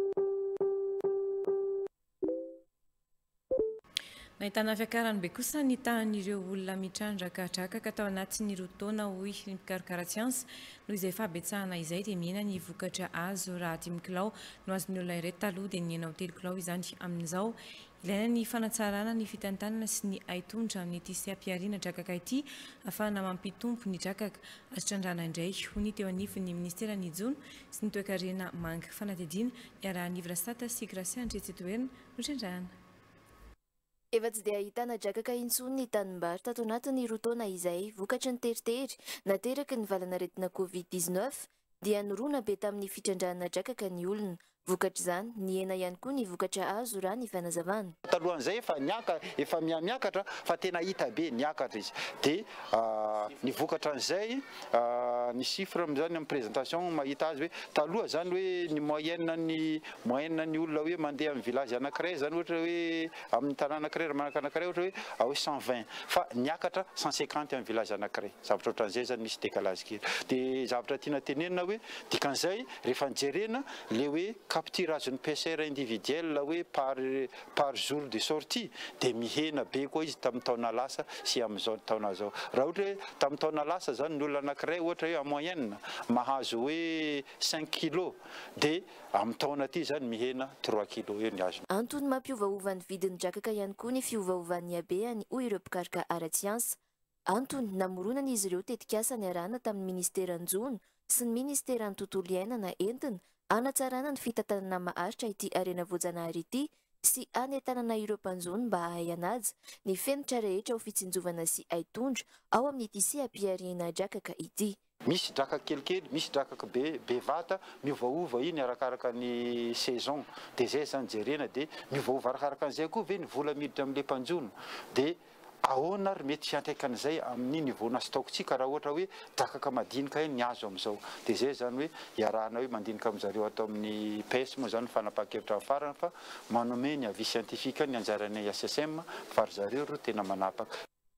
Nahitana fiakarany be kosa ny tahan'ireo olona mitrandrakatraka tao anatin'ny roa taona hoy ny mpikarakara siansa noho izay fabetsahana izay dia mihena ny vokatra azo raha dimy kilao no azony olona iray taloha dia nienao telo kilao izany amin'izao. Ilaina ny fanatsarana ny fitantanana sy ny aitondra amin'ny ity sehampiariana drakaka ity ahafahana mampitompo ny drakaka azo trandrana indray ho ny teo anivon'ny ministera ny Jono sy ny toe-karena manga fanatediana iarahan'Ivra Sata sy Gracia Andretsetoerina no trandrahana. Efa tsy dia ahitana drakaka intsony ny tanimbary tato anatin'ny roa taona izay vokatry ny teritery nateraky ny valanaretina covid dix-neuf dia norona be tamin'ny fitrandrahana drakaka ny olona. Vokatra izany ny hena ihany koa ny vokatra azo raha ny fanazavana. Talohan'izay efa niaka efa miamiakatra fa tena hita be niakatra izy. Dia ny vokatra an'izay ny chiffre zany amin'ny présentation mahita azy hoe taloha zany hoe ny moyenne ny moyenne ny olona hoe mandeha amin'ny village anankiray zany ohatra hoe amin'ny tanàna anankiray manaka anankiray ohatra hoe hoe cent vingt fa niakatra cent cinquante amin'ny village anankiray. Zavatra ohatran'izay zany misy décalage kely. Dia zavatra tiana tenenina hoe dikan'izay rehefa nijerena le hoe capturation P C R individuel hoe par par jour de sortie de mihena be koa izy tamin'ny taona lasa sy amin'izao taona zao. Raha ohatra hoe tamin'ny taona lasa zany ny olona anankiray ohatra hoe en moyenne mahazo hoe cinq kilos de amin'ny taona ty zany mihena trois kilos eo ny azo. Antony mampiovaova ny vidin'ny drakaka ihany koa ny fiovaovan'ny habeany hoy ireo mpikaroka ara-tsiansa. Antony namoronana izy ireo tetikasa ny arahana tamin'ny ministeran'ny Jono sy ny ministeran'ny tontolo iainana entina anatsarana ny fitantanana maharitra ity arena voajanahary ity sy anentanana ireo mpanjono mba ahay anaja ny fenitra rehetra ho fitsinjovana sy aitondra ao amin'ity sehampiariana drakaka ity. Misy drakaka kelikely, misy drakaka be bevata, miovaova iny arakaraka ny saison. Dia zay zany jerena dia miovaova arakaraka an'izay koa ve ny vola miditra amin'ilay mpanjono. Dia ahoana ary mety fiantraikan'izay amin'ny nivaona stocktsika raha ohatra hoe drakaka madinika ny azo amin'izao. Dia zay zany hoe iarahana hoe mandinika amin'izareo atao amin'ny P S moa zany fanapahan-kevitra farany fa manome ny avis scientifique ny anjaran'ny S S M fa ry zareo ro tena manapaka.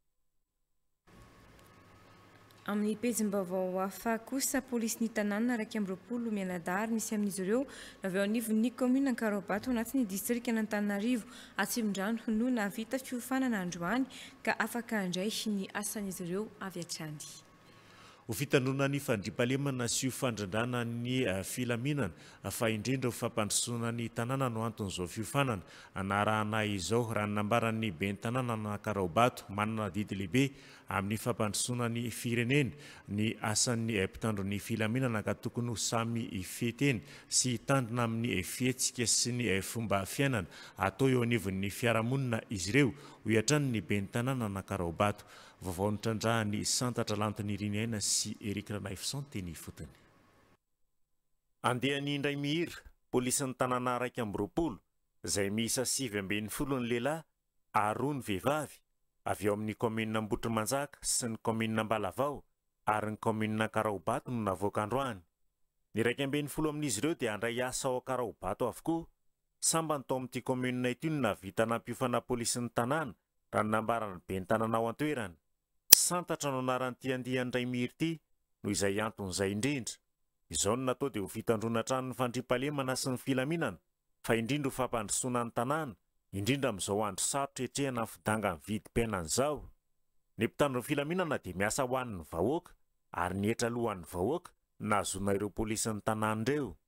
Amin'ny pejim-baovao hafa kosa polisy ny tanàna raika amby roapolo mianadary misy amin'izy ireo avy ao anivon'ny commune Ankarobato anatin'ny distrika n'Antananarivo Atsimondrano no navita fiofanana androany ka afaka handray ny asan'izy ireo avy hatrany. Ho fitandrona ny fandriampahalemana sy ho fandrandrana ny filaminana fa indrindra ho fampandrosoana ny tanàna no anton'izao fiofanana. Anarahana izao raha ny nambaran'ny ben'ny tanàna Ankarobato manana didy lehibe amin'ny fampandrosoana ny firenena ny asan'ny mpitandro ny filaminana ka tokony ho samy feteny sy tandrina amin'ny fihetsika sy ny fomba fiainana atao eo anivon'ny fiarahamonina izy ireo ho hiatrany ny ben'ny tanàna Ankarobato. Vaovao nitrandrahan'ny Santatra Lantiny Rinaina sy Eric Ranaifson teny fotony. Andehan'ny indray mihira polisin'ny tanàna raika amby roapolo izay miisa sivy ambin'ny folo ny lehilahy ary roa ny vehivavy avy ao amin'ny commune Ambotrimanjaka sy ny commune Ambalavao ary ny commune Ankarobato no navoaka androany. Ny raika ambin'ny folo amin'izy ireo dia andray asa ao Ankarobato avokoa. Sambany tao amin'ity commune ity no navita nampiofana polisin'ny tanàna raha ny nambarany ben'ny tanàna ao an-toerana. Santatra no anaran'ity andihan'ny indray mihira ity noho izay anton'izay indrindra. Izao no natao dia ho fitandrona trano ny fandriampahalemana sy ny filaminana fa indrindra ho fampandrosoana ny tanàna indrindra amin'izao andro sarotra etrehana fidanga ny vidim-piainana izao. Ny mpitandro ny filaminana dia miasa ho an'ny vahoaka ary ny etra alohan'ny vahoaka nahazoana ireo polisin'ny tanàna ireo.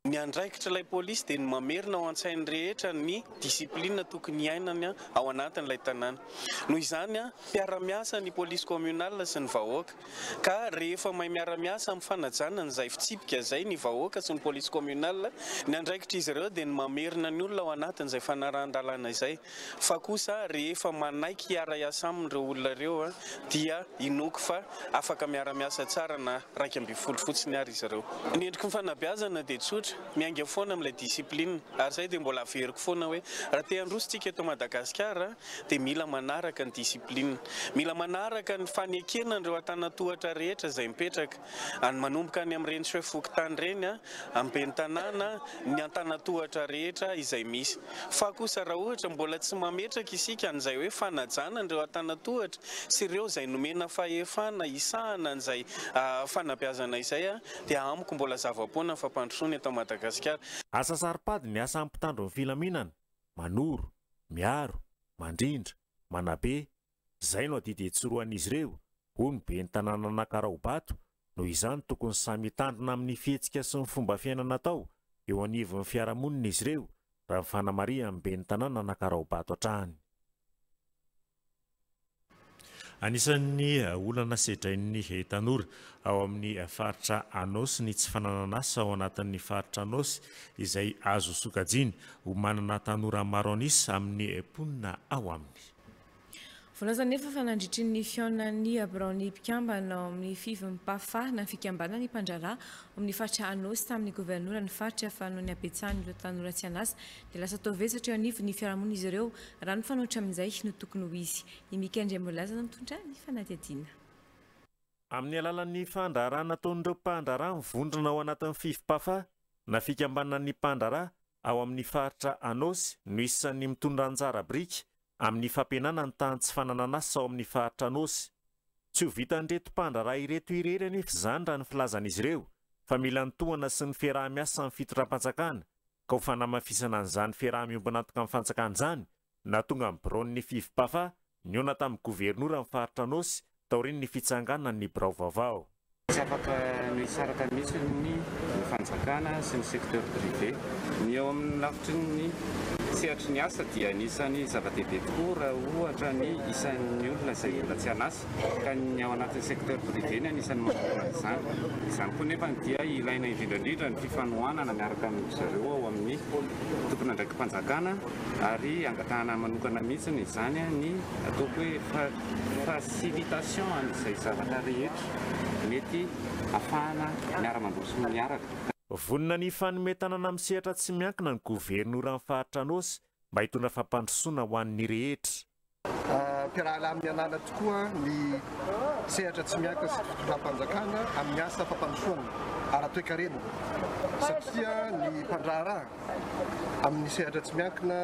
Ny andraikitra ilay polisy dia ny mamerina ao an-tsainy rehetra ny disiplinina tokony iainany ao anatin'ilay tanàna. Noho izany a mpiara-miasa ny polisy communale sy ny vahoaka ka rehefa mahay miara-miasa amin'ny fanajana n'izay fitsipika izay ny vahoaka sy ny polisy communale, ny andraikitra izy ireo dia ny mamerina ny olona ao anatin'izay fanarahan-dalàna izay. Fa kosa rehefa manaiky hiara-iasa amin'ireo olona ireo dia inoako fa afaka miara-miasa tsara na raika amby folo fotsiny ary izy ireo. Ny endriky ny fanabeazana dia tsotra, mianga foana amin'ilay disipline ary izay dia mbola averiko foana hoe raha te handrositsika eto Madagasikara dia mila manaraka ny disipline, mila manaraka ny fanekenan'ireo antanatohatra rehetra izay mipetraka, any manomboka any amin'ireny hoe fokontany ireny amin'ny tanàna ny antanatohatra rehetra izay misy. Fa kosa raha ohatra mbola tsy mametraka isika an'izay hoe fanajanan'ireo antanatohatra sy ireo izay nomena fahefana isahana an'izay fanabeazana izay dia amiko mbola zava-poana fampandrosoana eto Madagasikara. Asa saripady ny asa ampitandro ny filaminana, manoro, miaro, mandrindra, manabe, izay no adidy etsoroan'izy ireo, hoy ny ben'ny tanàna Nakaraobato. Noho izany tokony samy tandrina amin'ny fihetsika sy ny fomba fiainana atao eo anivon'ny fiarahamonina izy ireo, raha ny fanamaria amin'ny ben'ny tanàna Nakaraobato hatrany. Anisan'ny olana sedrain'ny tanora ao amin'ny faritra Anosy ny tsy fananana asa ao anatin'ny faritra Anosy izay azo sokajiny ho manana tanora maro anisa amin'ny mponina ao aminy. Voalaza nefa fa nandritry ny fiaonan'ny Abraony mpikambana ao amin'ny fivim-pafa na fikambana ny mpandrara amin'ny faritra Anosy tamin'ny gouvernoura ny faritra fa noho ny abetsahany ireo tanora tsy anasa dia lasa tao ve satria anivo ny fiarahamonina izy ireo raha ny fanoatra amin'izay no tokony ho izy. Ny Mikendry Molaza mitondra ny fanadihadiana. Amin'ny alalan'ny fandrarana ataon'ireo mpandrara mivondrona ao anatin'ny fivim-pafa na fikambanan'ny mpandrara ao amin'ny faritra Anosy no isan'ny mitondra anjara biriky amin'ny fampihenana ny tany tsy fananana asa ao amin'ny faritra Anosy. Tsy ho vitan'ireto mpandrara ireto irery anefa izany raha ny filazan'izy ireo, fa mila nitohana sy ny fiaraha-miasa amin'ny fitondram-panjakana ka ho fanamafisana an'izany fiaraha-miombana antoka amin'ny fanjakana izany na tonga amin'ny biron'ny fivim-pafa niona tamin'ny gouvernoura amin'ny faritra Anosy taorian'ny ny fitsanganana ny birao vaovao. Tsy afaka misaraka mihitsy ny fanjakana sy ny secteur privé ny eo amin'ny lafitry ny sehatry ny asa dia anisany zava-dehibe tokoa raha ohatra ny isan'ny olona izay mbola tsy hanasa ka ny ao anatin'ny secteur privé ny anisany mankona izany. Izany koa nefa dia ilaina indrindrandrindra ny fifanohanana miaraka amin'ny zareo ao amin'ny tompona ndraiky mpanjakana ary angatahana manokana mihitsy ny izany ny ataoko hoe facilitation an'izay zavatra rehetra mety afahana miara-mandroso miaraka. Vonina ny fanometanana amin'ny sehatra tsy miankina ny gouvernoura amin'ny faritra Anosy mba hitondra fampandrosoana ho an'ny rehetra. Mpiarahaba amin'ny anala tokoa ny sehatra tsy miankina sy fitondram-panjakana amin'ny asa fampandrosoana ara-toe-karena satria ny mpandrara amin'ny sehatra tsy miankina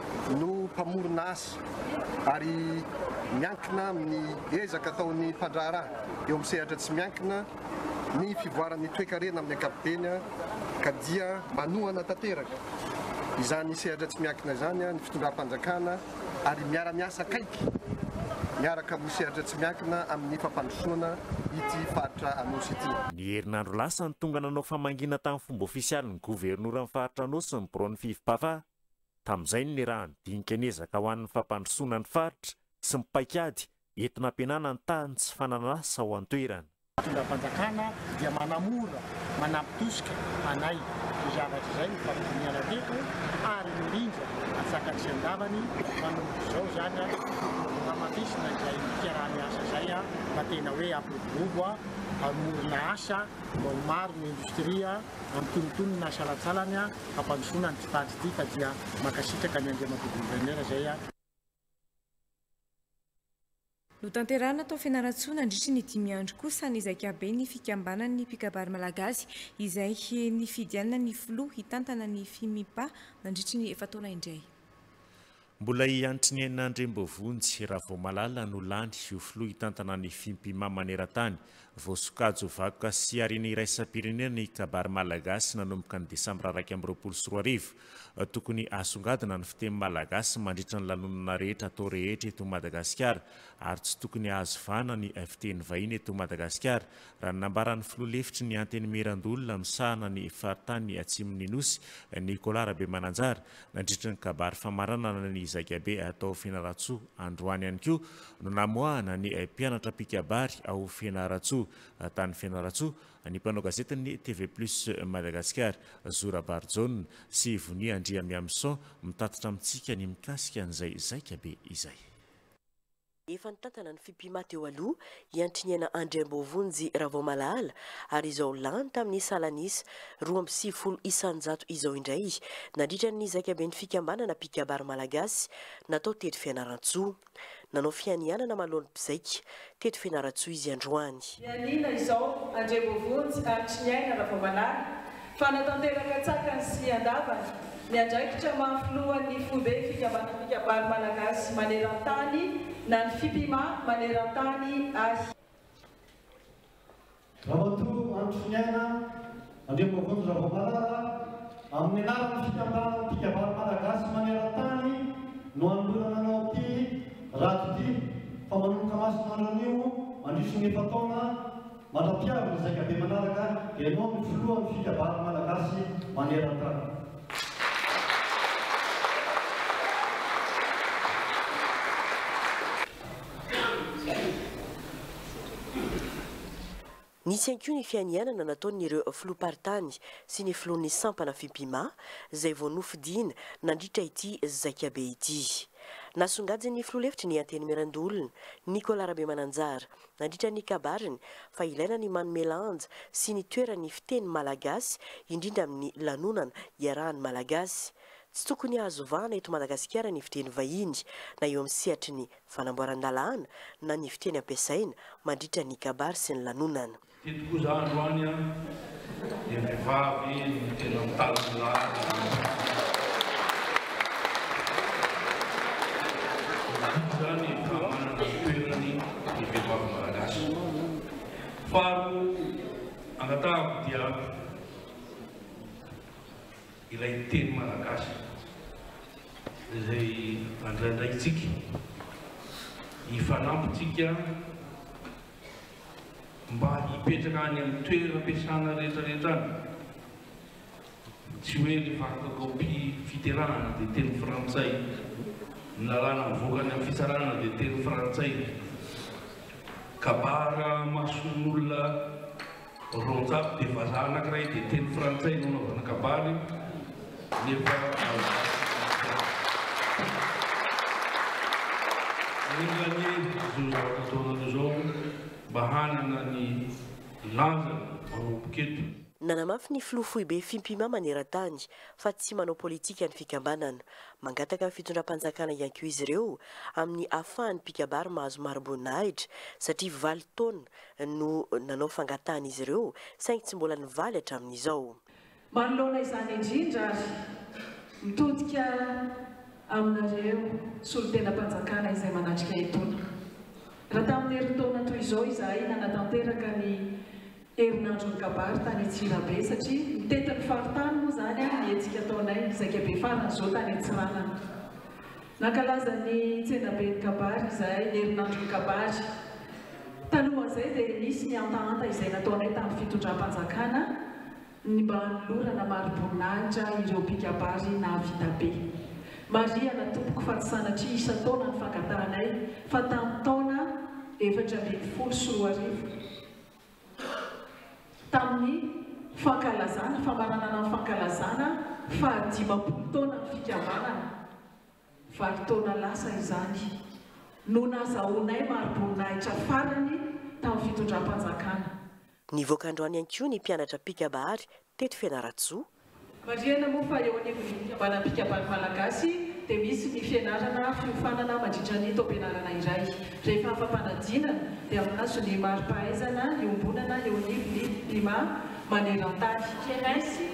no mpamorona asa ary miankina amin'ny ezaka ataon'ny mpandrara eo amin'ny sehatra tsy miankina ny fivoaran'ny toe-karena amin'ny ankapobeny ka dia manohana tanteraka izany sehatra tsy miankina izany ny fitondram-panjakana ary miara-miasa akaiky miaraka amin'ny sehatra tsy miankina amin'ny fampandrosoana ity faritra Anosy ity. Ny herinandro lasa ny tonga nanao famangina tamin'ny fomba ofisialy ny gouvernoura amin'ny faritra Anosy ny biron'ny fivim-pafa tamin'izay ny raha nidinika nezaka ho an'ny fampandrosoana ny faritra sy mipaikady entina ampihenana ny tany tsy fananana asa ao an-toerana. Fitondram-panjakana dia manamora manampitosika anay zavatra izay ny fampiriniana teto ary mirindra asaka tsy andavany manomboka izao zany mamafisina izay fiaraha-miasa izay mba tena hoe ampiroborobo amorona asa mba ho maro ny indostria amin'ny tonotonony na salatsalany ampandrosoana ny tifady ity ka dia makasitraka ny andriamatoa gouverneur izay. No tanterana tao fianaratsoa nandritry ny dimy andro kosa ny zakabe ny fikambanan'ny mpikabary malagasy izay ny fidianana ny filoha hitantana ny fimipa nandritry ny efa taona indray. Mbola hiantry ny enina andrem-bovonjy raha vao malala no lany io filoha hitantana ny fimpima maneran-tany voasokajy vakoka sy ariana iraisam-pirenena ny kabary malagasy nanomboka ny desambra raiky amby roapolo sy roa arivo. Tokony asongadina ny fiteny malagasy mandritra ny lanonana rehetra atao rehetra eto Madagasikara ary tsy tokony ahazo vana ny fiteny vahiny eto Madagasikara. Raha nambaran'ny filoha lefitry ny Antenimierandolona misahana ny faritany atsimon'ny Nosy Nicolas Rabemananjara nandritra ny kabary famaranana ny zakabe atao Fianaratsoa androany ihany koa no namoahana ny mpianatra mpikabary ao Fianaratsoa tany Fianaratsoa. Ny mpanao gazetiny T V plus Madagasikara Zora Barjone sy Vonia Andria Miamson mitatitra amintsika ny mikasika an'izay zakabe izay. Efa nitantana ny fimpima teo aloha iantriniana Andriambovonjy Ravomalala ary izao lany tamin'ny Salanisa roa amby sivifolo isanjato izao indray nandritra ny zakabe ny fikambanana mpikabary malagasy natao teto Fianarantsoa. Nanao fianianana malohany mpizaika teto Fianarantsoa izy androany. Ianina izao Andriambovonjy Antriniana Ravomalala fanatanteraka tsakany sy andavany ny andraikitra mahafilohan'ny fobe fikambanana mpikabary malagasy maneran-tany na ny fimpima maneran-tany ahy. Ramatoa Antriniana Andriambovonjy Ravomalala amin'ny anaran'ny fikambanana mpikabary malagasy maneran-tany no anolorananao ty raha ty fa manomboka masoandron'io mandritry ny efa-taona mandrapiavana zakabe manaraka dia ianao ny filohan'ny fikabary malagasy maneran-tany. Nisy ihany koa ny fianianana nataon'ireo filoha-paritany sy ny filohan'ny sampana fimpima izay vao nofidina nandritra ity zakabe ity. Nasongadiny ny filoha lefitry ny Antenimierandolona Nicolas Rabemananjara nandritra ny kabariny fa ilaina ny manome lanja sy ny toerany fiteny malagasy indrindra amin'ny lanonana iarahan'ny malagasy. Tsy tokony azo vana eto Madagasikara ny fiteny vahiny na eo amin'ny sehatry ny fanamboaran-dalàna na ny fiteny ampiasaina mandritra ny kabary sy ny lanonana. Tetiko za androany a dia vehivavy ny tena mitalon'olary zany famanana toerany ny vehivavy malagasy. Faro angatahako dia ilay teny malagasy izay andraindraitsika ifanampitsika mba hipetraka any amin'ny toeram-piasana rehetrarehetra any. Tsy hoe le fakakopy fiterahana dia teny frantsay, ny lalàna mivoaka any amin'ny fitsarana dia teny frantsay. Kabara mason'olona ronjako dia vazaha anankiray dia teny frantsay no anaovana kabary nefa engany zao zavatra ataonana zao mba hanana ny lanja manomboketo. Nanamafy ny filoha foibe fimpima maneran-tany fa tsy manao politika ny fikambanana. Mangataka ny fitondram-panjakana ihany koa izy ireo amin'ny ahafahan'ny mpikabary mahazo mari-boninahitra satria valo taona no nanao fangatahana izy ireo saingy tsy mbola nivaly hatramin'izao. Manoloana izany indrindra ary mitodika aminareo solon-tenam-panjakana izay manatrika etona. Raha tamin'ny herintaona toy izao izahay nanatanteraka ny herinandron'ny kabary tany Antsirabe satria mitetin'ny faritany moa zany ny hetsika ataonay zakabe farany zao tany Antsiranana. Nankalaza ny tsenaben'ny kabary izahay ny herinandron'ny kabary. Talohan'izay dia nisy ny anta-anta izay nataonay tamin'ny fitondram-panjakana ny mba hanolorana mari-boninahitra ireo mpikabary nahavita be. Maria natompoko fa tsy sanatria isan-taona ny fangatahanay fa tamin'ny taona efatra ambin'ny folo sy roa arivo. Tamin'ny fankalazana, famaranana ny fankalazana fahadimapolo taona ny fikambanana. Valo taona lasa izany no nazahoanay mari-boninahitra farany tamin'ny fitondram-panjakana. Nivoaka androany ihany koa ny mpianatra mpikabary teto Fianarantsoa. Marihana moa fa eo anivon'ny fikambanana mpikabary malagasy dia misy ny fianarana fiofanana mandritra ny taom-pianarana iray. Rehefa fampanadinana dia aminazy ny mari-pahaizana, ny ombonana eo anivon'ny pima maneran-tany. Keresy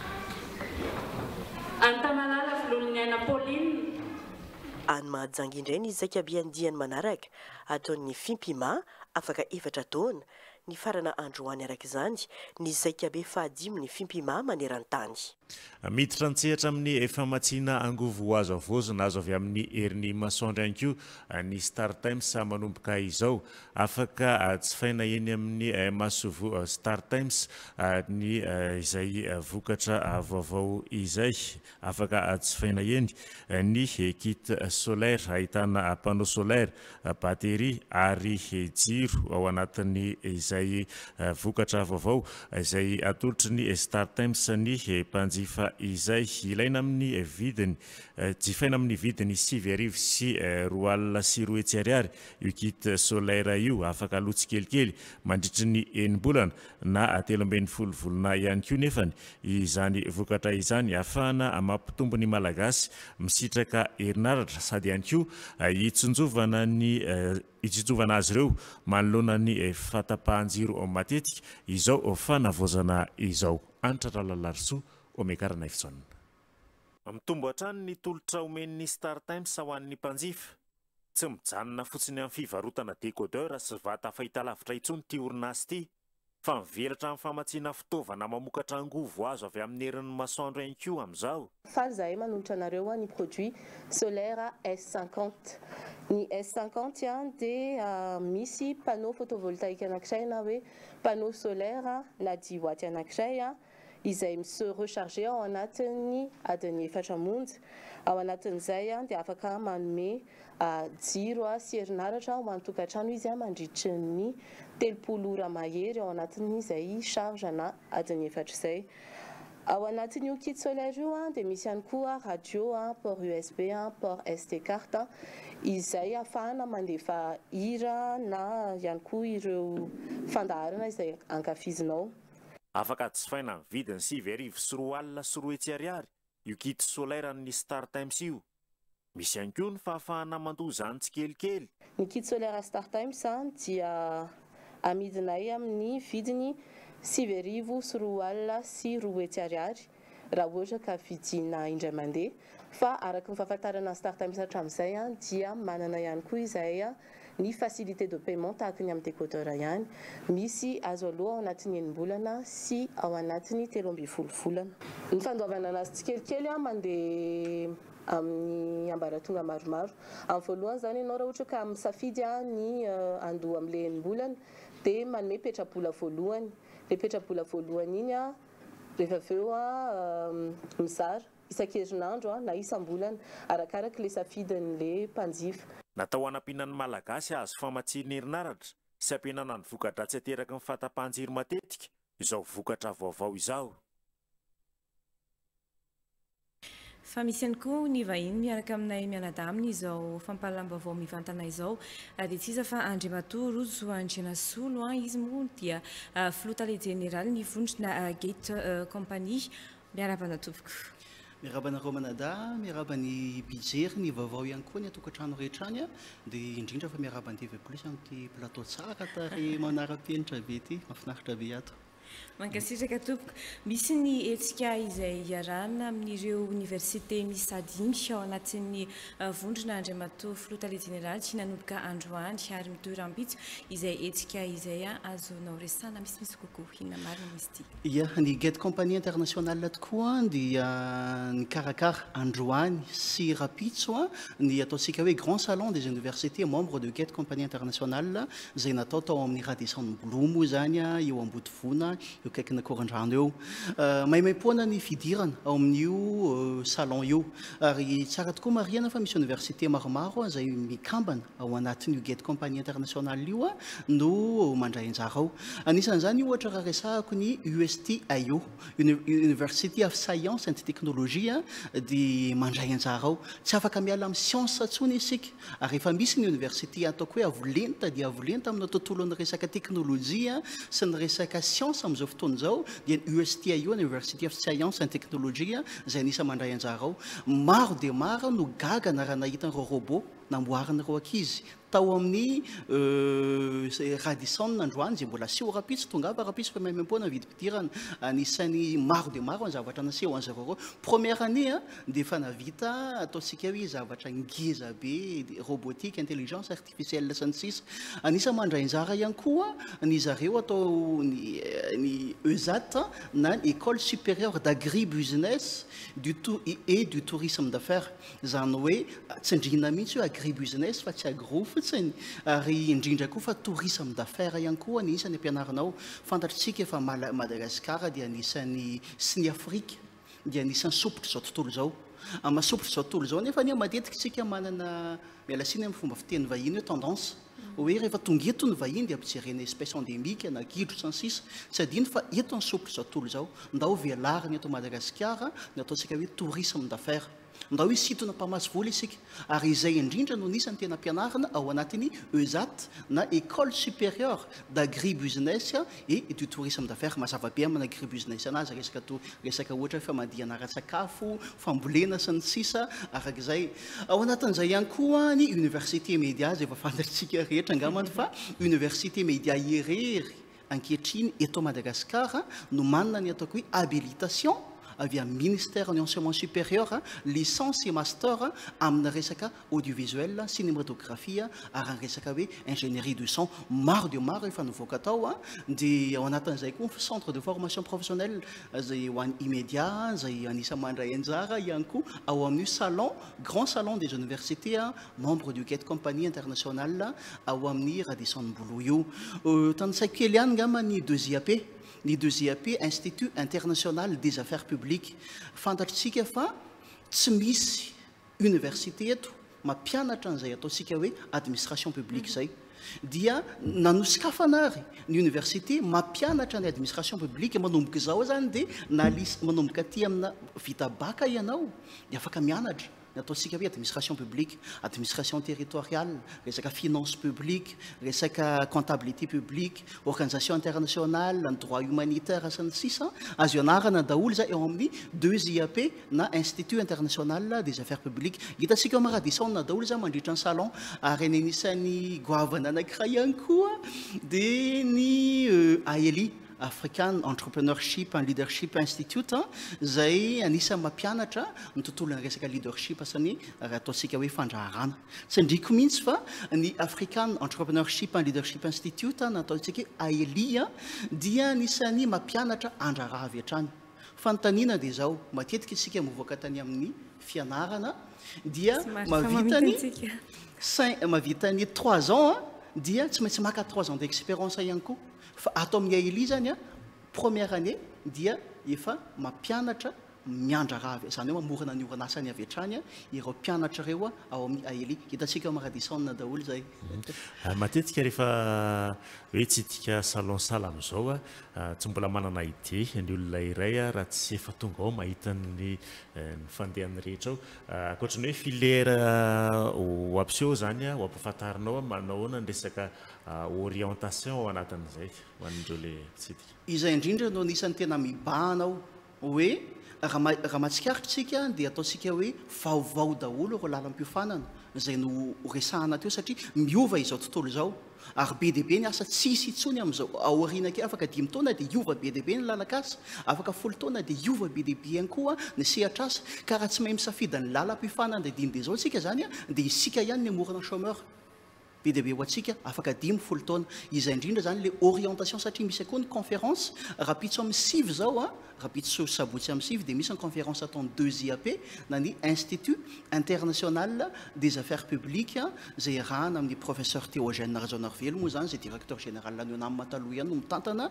Antamalala filohan'ny Aina Pauline. Any Mahajanga indray ny zakabe andiany manaraka ataon'ny fimpima afaka efatra taona ny farana androany araka izany ny zaikabe fahadimy ny fimpima maneran-tany. Miditra antsehatra amin'ny efa matsina angovo ho azo avozona azo avy amin'ny herin'ny masoandro ihany koa ny Star Times manomboka izao. Afaka jifaina eny amin'ny masovo Star Times ny izay vokatra vaovao izay. Afaka jifaina eny ny kit solaire ahitana panneau solaire, batterie ary jiro ao anatin'ny izay vokatra vaovao izay atolotry ny Star Times ny mpanjifa izay ilaina amin'ny vidiny jifaina amin'ny vidiny sivy arivo sy roa alina sy roa hetsy ariary io kit solaire io. Afaka alotsy kelikely mandritry ny enim-bolana na telo ambin'ny folo volana ihany koa nefany izany vokatra izany ahafahana mampitombo ny malagasy misitraka herinaratra sady ihany koa hitsonjovana ny hitsonjovana azy ireo manoloana ny fahatapahan-jiro matetika izao fanavozana izao. Antratra Lalarisoa omekarana ifitsonana. Mitombo hatrany ny tolotra omen'ny Star Times ho an'ny mpanjifa. Tsy mijanona fotsiny amin'ny fivarotana décodeur sy vata fahitalavitra intsony ty orinasy ty, fa mivelatra amin'ny famatsiana fitaovana mamokatra angovo azo avy amin'ny herin'ny masoandro ihany koa amin'izao. Fa zahay manolotra anareo ny produit solaire S cinquante. Ny S cinquante dia misy panneau photovoltaïque anankiray na hoe panneau solaire na dix watts anankiray izay se recharger ao anatin'ny adiny efatra monja. Ao anatin'izay dia afaka manome jiro sy herinaratra ho an-tokantrano izy mandritry ny telopolo ora mahery ao anatin'izay charge na adiny efatra izay. Ao anatin'io kit solaire io dia misy ihany koa radio, port U S B, port S D carte izay ahafahana mandefa hira na ihany koa ireo fandaharana izay ankafizinao. Afaka jifaina amin'ny vidiny sivy arivo sy roa alina sy roa hetsy ariary io kit solaire ny Star Times io. Misy ihany koa ny fahafahana mandoza any tsikelikely. Ny kit solaire Star Times dia amidinay amin'ny vidiny sivy arivo sy roa alina sy roa hetsy ariary raha ohatra ka vidina indray mandeha. Fa araka ny fahafantarana Star Times hatramin'izay dia manana ihany koa izay ny facilité de paiement tahaka ny amin'ny décodeur ihany. Misy azo aloha ao anatin'ny enim-bolana sy ao anatin'ny telo ambin'ny folo volana. Ny fandoavana anazy tsikelikely mandeha amin'ny ambaratonga maromaro. Amin'ny voalohany zany ianao raha ohatra ka misafidy ny andoha amin'ilay enim-bolana dia manome petrabola voalohany. Ilay petrabola voalohany iny rehefa avy eo mizara isan-kerinandro na isam-bolana arakaraka ilay safidin'ilay mpanjifa. Natao hanampiana ny malagasy azo famatsiana herinaratra sy ampihenana ny vokatra tsy ateraky ny fahatapahan-jiro matetika izao vokatra vaovao izao. Fa misy ihany koa ny vahiny miaraka aminay mianadaaminy izao fampahalam-baovao mivantana izao dia tsy iza fa Andriamatoa Rojo Andrianasolo izy moa dia filotale général ny vondrona Gate Company. Miarabana tompoko. Miarabanareo Manada, miarabany Bijery ny vaovao ihany koa ny atokantrano rehetra any dia indrindra fa miaraban'ny T V plus amin'ity plateau tsara tary manara-penitra be ity mahafinaritra be ato. Mankasitraka tompoko. Misy ny hetsika izay iarahana amin'ireo université misy sadimy ao anatin'ny vondrona Andriamatoa filotale général tsy nanomboka androany ary mitoeram-bitso izay hetsika izay azonao resana misy misy kokoa hinona marina misy ity. Ia, ny Gate Company Internationale tokoa dia ny karakara androany sy rapitso ny ataontsika hoe grand salon des universités membre de Gate Company Internationale izay natao tao amin'ny Radisson Blu moa zany eo Ambodivona eo akaikina Korandrano eo. Maimaipoana ny fidirana ao amin'io salon io ary tsara tokoa mariana fa misy université maromaro izay mikambana ao anatin'io Gate Company Internationale io no mandray anjara ao. Anisan'izany ohatra raha resahako ny U S T I O, University of Science and Technology dia mandray anjara ao. Tsy afaka miala amin'ny science intsony isika ary efa misy ny université ataoko hoe avolenta dia avolenta amin'ny tontolo ny resaka teknôlôjia sy ny resaka science amin'izao fotoana izao dia U S T I O, University of Science and Technology izay anisa mandray anjara ao. Maro dia maro no gaga na raha nahita ireo robot namboarin'ireo ankizy tao amin'ny Radisson androany zay mbola aseho rapitsy tonga ava rapitsy fa maimam-poana vidim-pidirana anisan'ny maro dia maro ny zavatra naseho an'zareo reo première année dia efa navita ataontsika hoe zavatra ngeza be robotique intelligence artificielle sy ny sisa anisany mandray anjara ihany koa ny zareo atao ny ny E Z A T na école supérieure d'agribusiness du tout et du tourisme d'affaires zany hoe tsindrina mihitsy hoe agribusiness fa tsy agro fotsiny ary indrindra koa fa tourisme d'affaires ihany koa ny isan'ny ampianarinao fantatritsika fa Madagasikara dia anisan'ny sy ny Afrika dia anisan'ny sopitra zao tontolo zao amasopitra zao tontolo zao nefa nia matetika tsika manana miala siny amin'ny fomba fiteny vahiny hoe tendance hoe rehefa tonga eto ny vahiny dia ampijerena espèce endémique na gidro sy ny sisa tsy adino fa eto ny sopitra zao tontolo zao ndao velariny eto Madagasikara ny ataontsika hoe tourisme d'affaires ndao isitona mpamaso vola isika ary izay indrindra no nisany tena ampianarina ao anatin'ny E Z A T na école supérieure d'agribusiness et du tourisme d'affaires mazava be amin'ny agribusiness anazy resaka to resaka ohatra hoe famadihana ara-tsakafo fambolena sy ny sisa arak'izay ao anatin'izay ihany koa ny université média zay efa fantatritsika rehetra angamany fa université média irery ankehitriny eto Madagasikara no manana ny ataoko hoe habilitation avy amin'ny ministère de l'enseignement supérieur licence et master amina resaka audiovisuel cinématographie ary resaka hoe ingénierie du son maro dia maro efa nivoaka tao dia ao anatin'izay koa centre de formation professionnelle zay ho an'ny immédiat zay anisany mandray anjara ihany koa ao amin'ny salon grand salon des universités membre du Gate Compagnie internationale ao amin'ny Radisson Bolo io tanitsaiko kely ihany ngamba ny deux I A P ny deux I A P Institut international des affaires publiques fantatritsika fa tsy misy université eto mampianatra an'izay ataontsika hoe administration publique zay dia nanosokafana ary ny université mampianatra ny administration publique manomboka izao zany dia nalis manomboka aty amina vita baka ianao dia afaka mianatra ny ataontsika hoe administration publique administration territoriale resaka finance publique resaka comptabilité publique organisation internationale ny droit humanitaire sy ny sisa azo ianarana daholo za eo amin'ny deux I A P na institut international des affaires publiques hitantsika ao Radisson daholo za mandritra ny salon ary ny anisan'ny goavana anankiray ihany koa dia ny A L I African Entrepreneurship and Leadership Institute zay anisany mampianatra ny tontolo ny resaka leadership asany raha ataontsika hoe fandraharana tsy ndriko mihitsy fa ny African Entrepreneurship and Leadership Institute nataontsika hoe A L I dia anisany mampianatra andraraha avy hatrany fanontaniana dia zao matetika isika mivoaka tany amin'ny fianarana dia mavitany mavitany trois ans dia tsy maintsy maka trois ans d'expérience ihany koa fa ato amin'ny A L I zany a première année dia efa mampianatra miandra raha zany hoe mamorona ny orinasany avy hatrany ireo mpianatra ireo ao amin'ny A L I hitantsika ao Radisson daholo zay matetika rehefa hoe tsy tika salon sala am'izao tsy mbola manana idée ny olona iray raha tsy efa tonga ao mahita ny fandehany rehetra ao ankoatrany hoe filière ho ampiseho zany ho ampafantarinao manahoana ny resaka orientation ao anatin'izay ho an'ireo le tsitika izay indrindra no anisany tena mibanao hoe raha matsikaritsika dia ataontsika hoe vaovao daholo ro lalam-piofanana zay no resahana teo satria miova izao tontolo zao ary be dia be ny asa tsisy itsony amin'izao aoriana ke afaka dimy taona dia iova be dia be ny lalak'asa afaka folo taona dia iova be dia be ihany koa ny sehatra asa ka raha tsy mahay misafidy ny lalam-piofanana dia dimy dia zao tsika zany dia isika ihany ny amorona chômeur be dia be ho atsika afaka dimy folo taona izay indrindra zany le orientation satria misy koa ny conférence raha pitso amin'ny sivy zao a raha pitso sabotsy amin'ny sivy dia misy ny conférence atao deux I A P na ny Institut international des affaires publiques zay rahana amin'ny professeur Théogène Razonarvelo moa zany zay directeur général anio namina taloha ihany no mitantana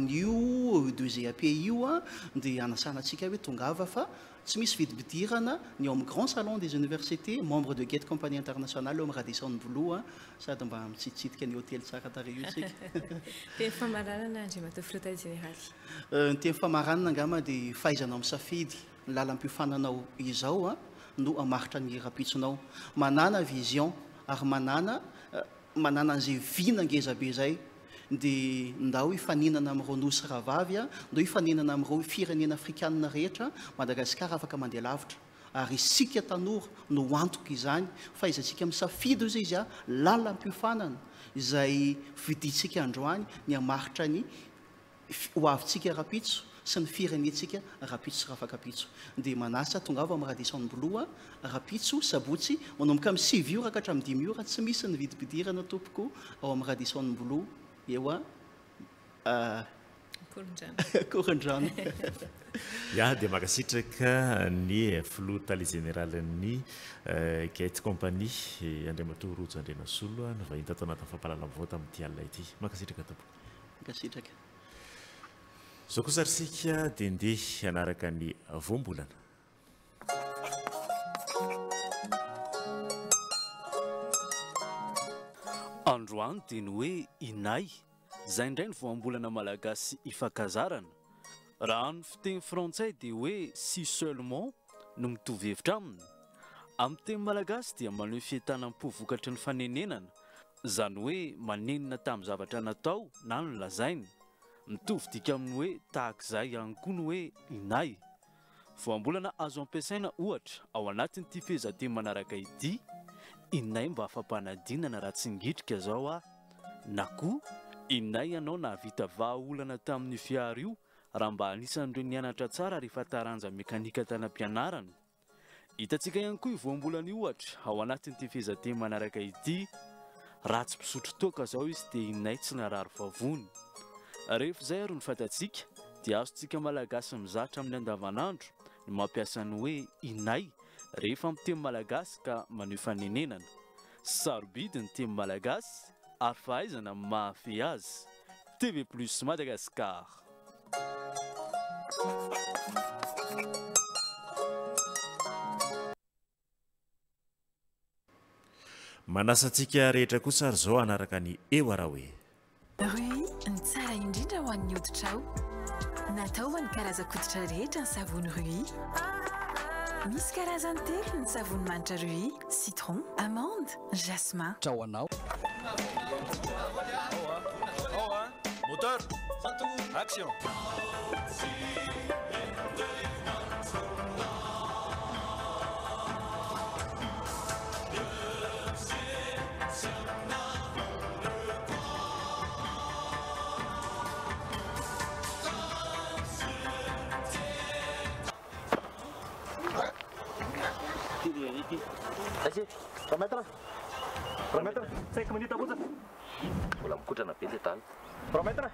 an'io deux I A P io dia anasana atsika hoe tongava fa tsy misy vidibidirana ny ao amin'ny grand salon des universités membre de Gate Compagnie internationale ao amin'ny Radisson Bolo sady mba mitsitsitika ny hôtel tsara tare io tsika teny famaranana Andriamato Frota général ny teny famaranana angama dia fahaizanao misafidy ny lalam-piofananao izao no amaritra ny rapitsonao manana vision ary manana manana an'izay vina ngeza be zay dia ndao hifaninana amin'ireo nosy rahavavy ndao hifaninana amin'ireo firenena afrikanina rehetra Madagasikara afaka mandeha lavitra ary isika tanora no antoka izany fa izantsika misafidy zay izy a lalam-piofanana izay vidintsika androany ny amaritra ny hoavintsika rapitso sy ny firenentsika rapitso sy rafakapitso dia manasa tonga ava amin'ny radiosamboloa rapitso sabotsy manomboka amin'ny sivy ora ka hatramin'ny dimy ora tsy misy ny vidibidirana tompoko ao amin'ny radiosamboloa eo a korandrano ya dia makasitraka ny flotali généralny gate compagnie andriamatoa rojo andrenasolo ny vahiny tato anatin'ny fampahalalam-voata amin'ity alina ity makasitraka tompoko makasitraka zao koa sarisika dia ndeha hanaraka ny voambolana androany dia ny hoe inay zay indray ny voambolana malagasy ifankazarana raha ny fiteny frantsay dia hoe si seulement no mitovy hevitra aminy amin'ny teny malagasy dia maneho fihetana mpovokatry ny fanenenana zany hoe manenina tamin'ny zavatra natao na ny lazainy mitovy dika amin'ny hoe tahak'izay ihany koa ny hoe inay voambolana azo ampiasaina ohatra ao anatin'ity fehezanteny manaraka ity inay mba afa-panadinana raha tsingitrika zao a na koa inay ianao nahavita vahaolana tamin'ny fiara io raha mba anisan'ireo nianatra tsara rehefa taranja mekanika tany am-pianarana hitantsika ihany koa voambolana io ohatra ao anatin'ity fehezanteny manaraka ity raha tsy mpisotro toaka zao izy dia inay tsy narary vavony rehefa izay ary ny fantatsika dia azontsika malagasy mizatra amin'ny andavanandro ny mampiasa ny hoe inay rehefa amin'ny teny malagasy ka maneho fanenenana sarobidy ny teny malagasy ary fahaizana mahafehy azy T V plus Madagascar. Manasantsika rehetra kosa ary zao anaraka ny eo ara hoe Rui ny tsara indrindra ho an'ny hoditra ao natao ho an'ny karaza-koditra rehetra ny savony Rui misy karazany telo ny savony manitra Rui citron, amande, jasmin. Ciao anao. Moteur, action. Vas-y, remettre. Remettre. cinq minutes à vous. Voilà, me coûte un appel de tal. Remettre.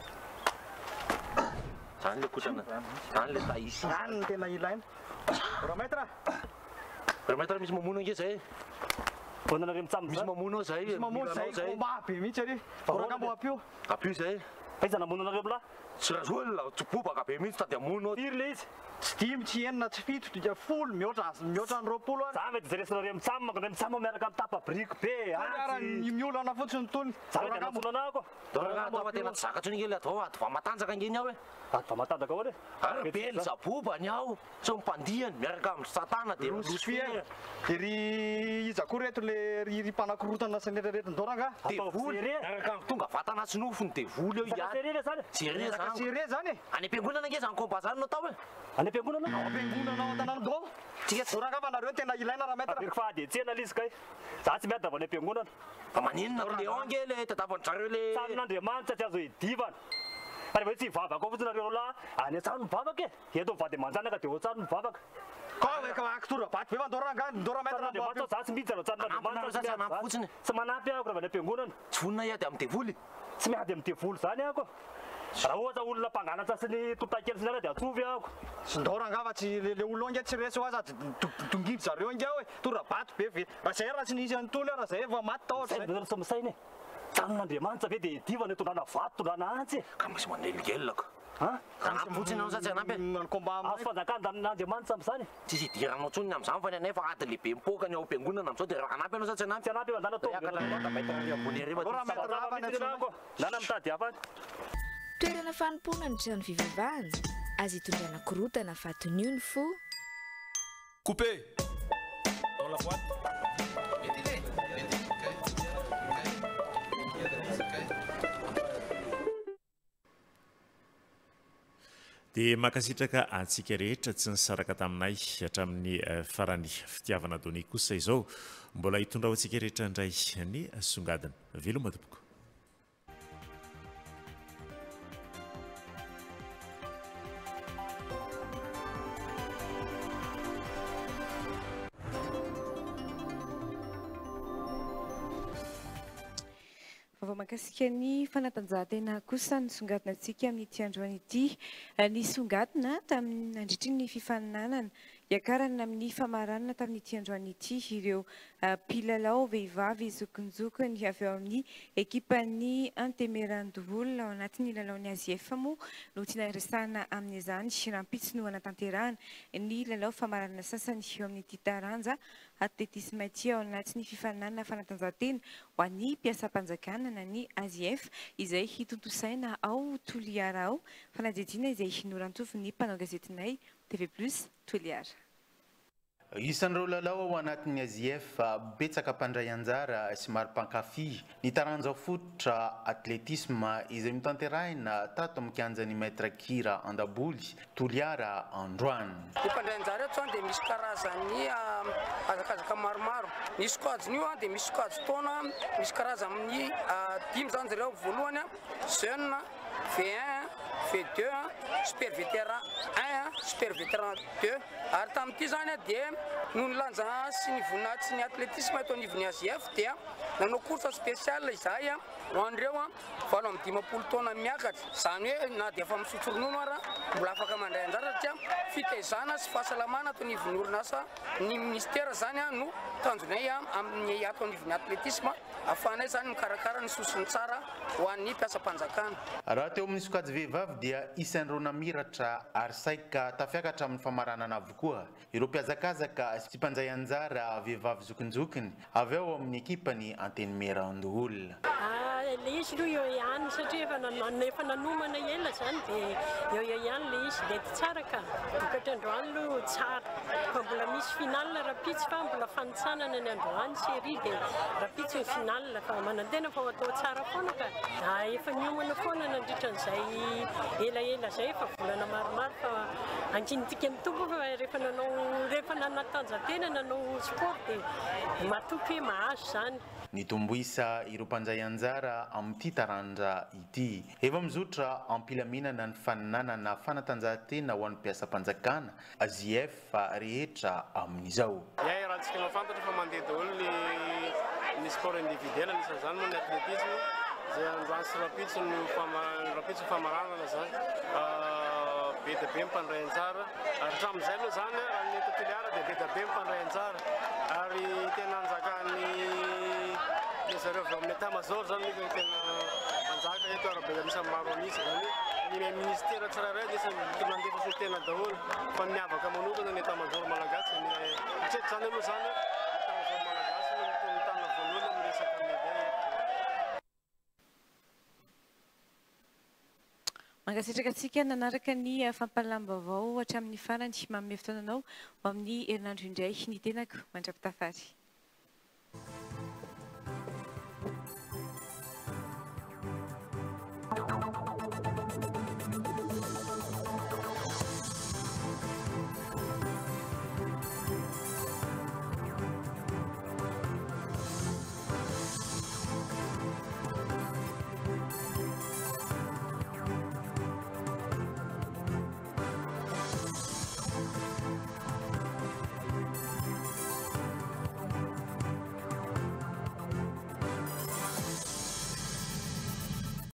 Tan le coûte un. Tan le taille ici. Tan le taille line. Remettre. Remettre, mismo muno que c'est. Quando nós vamos mismo muno c'est. Mismo muno c'est. Combat, puis mi cheri. Pour campo a più. A più c'est. Pensa na muno na rebla. Srazuela, tu pupa ka pe mi sta de muno. Irlis. Steam tsy enina tsy fito dia full mihoatra mihoatra ny roapolo ary. Za mety jeresina reo mitsamo maka mitsamo miaraka amin'ny tapa brique be. Ara ny miolana fotsiny tony. Za mety anasolo anako. Doranga tava tena zakatra ny kely atao ato fa matanjaka ngeny aho e. Ato fa matanjaka hoe. Ara bel zaboba ny aho. So mpandiany miaraka amin'ny satana de rusfia. Iry iza koa reto le iry mpanakorotana sy rehetrarehetra doranga. Devoly miaraka tonga vatana sy nofony devoly eo ihany. Serie zany. Serie zany. Serie zany. Any am-piangonana nge zany compas zany no atao e. Any am-piangonana? Ao am-piangonana ao an-tanàna tsika doranga fa nareo tena ilaina raha metra. Fa adetsena lizy kay. Za tsy miady avy any am-piangonana. Fa maninona ko le ange le tadavany zareo le sarin'Andriamanitra tsy azo idivana. Fa rehefa tsy hivavaka ao fotsiny nareo lahy any an-tsary mivavaka e. Eto mivady aman-janaka dia ho tsary mivavaka. Ka hoe aktora baty be fa doranga ndora metra Andriamanitra za tsy mitsy raha tsarin'Andriamanitra fotsiny. Tsy manampy ahako raha any am-piangonana. Tsy vonona iady amin'ny devoly. Tsy miady amin'ny devoly zany ahako. Raha ohatra olona mpangalatra sy ny totakely sy ny dia atsovy ahako. Sindoranga fa tsy le olona nge tsy resy ho aza tongivy zareo nge hoe tora baty be ve. Raha zay raha tsy nisy antolo raha zay efa maty tao zay. Zay tsy misaina e. Tsarin'Andriamanitra ve dia divana tondrana vato tondrana antsy. Ka misy maneligelaka. Ha? Fotsiny ao satsy anampy. Azo fanjakan'Andriamanitra amin'izany. Tsisy idiranao tsony amin'izany fa ny anay fa ady lehibe mipoka ny ao am-piangonana amin'izao dia raha anampy anao satsy anampy. Anampy mandana tongolana mitady hafany. Toerana fanompoana ny trano fivavahana azo hitondrana korotana fatony ny fo. Coupé dans la boîte. dia makasitraka antsika rehetra tsy nisaraka taminay hatramin'ny farany fitiavana dony kosa izao mbola hitondra antsika rehetra indray ny songadina veloma tompoko. Vao makasika ny fanatanjahantena kosa nisongadina antsika amin'ity androany ity. Ny songadina tamin'ny nandritry ny fifaninanana iakarana amin'ny famaranana tamin'ity androany ity ireo mpilalao vehivavy zokinjokiny avy eo amin'ny ekipan'ny Antemerandohol ao anatin'ny lalaon'ny Azief moa no tiana resahana amin'izany rampitso no anatanterahana ny lalao famaranana sasany eo amin'ity taranja atletisme ity ao anatin'ny fifaninanana fanatanjahantena ho an'ny mpiasam-panjakana na ny Azief izay hitontosaina ao Toliara ao fanadihadiana izay norantsovy ny mpanao gazetinay T V plus Toliara. Isan'ireo lalao ao anatin'ny Azief betsaka mpandray anjara sy maro mpankafy ny taranja fototra atletisme izay mitanterahina tato amin'ny kianjan'ny maître Kira Andaboly Toliara androany. Ny mpandray anjara eto dia misy karazany azakazaka maromaro. Ny squadn'io dia misy squad taona, misy karazany dimy zany zareo voalohany jeune, V un, V deux, super vétéran un, super vétéran deux. Ary tamin'ity zany dia no nilanja sy nivonina tsy ny atletisme eto anivon'ny Azief dia nanao course spéciale izahay ho an'ireo valo amby dimampolo taona miakatra. Zany hoe na dia efa misotro ronono ara mbola afaka mandray anjara satria fitaizana sy fahasalamana ato anivon'ny orinasa ny ministera zany no tanjonay amin'ny ato anivon'ny atletisme ahafahanay zany mikarakara ny sosiny tsara ho an'ny mpiasam-panjakana. Raha teo amin'ny sokajy vehivavy dia isan'ireo namiratra ary saika tafiakatra amin'ny famaranana avokoa ireo mpiazakazaka sy mpanjay anjara vehivavy zokinjokiny avy ao amin'ny ekipany Antemerandohol. Le izy aloha eo ihany satria efa nanomana ela zany dia eo eo ihany le izy dia tsara ka vokatra androany aloha tsara fa mbola misy final rapitsy fa mbola fanitsanana ny androany série dia rapitsy ny final fa manantena fa atao tsara foana ka efa niomana foana nandritra an'izay elaela zay efa volana maromaro fa ankintika mitombo fa rehefa nanao rehefa nanatanjahantena nanao sport dia matoky hoe mahazo zany. Ny tomboisa ireo mpanjay anjara amin'ity taranja ity efa mizotra ampilaminana ny faninanana fanatanjahantena ho an'ny mpiasam-panjakana Azief rehetra amin'izao. Ia raha tsika mahafantatra fa mandeha daholo ny sport individuel anisan'izany moa ny atletisme izay androany sy rapitso no rapitso famaranana zany be dia be mipandray anjara ary hatramin'izay aloha zany raha ny eto Toliara dia be dia be mipandray anjara ary tena anjakany zareo avy amin'ny état-major zany ny tena manjaka eto arabe anisan'ny maro anisy zany ny ministera tsirairay dia isany mandefa sy tena daholo fa miavaka manokana ny état-major malagasy mitretra zany aloha zany état-major malagasy no mitana voalohany amin'ny resaka médaille. Mankasitraka antsika nanaraka ny fampalam-baovao hatramin'ny farany manome fotoananao ho amin'ny herinandro indray ny tenako mandrapitafary.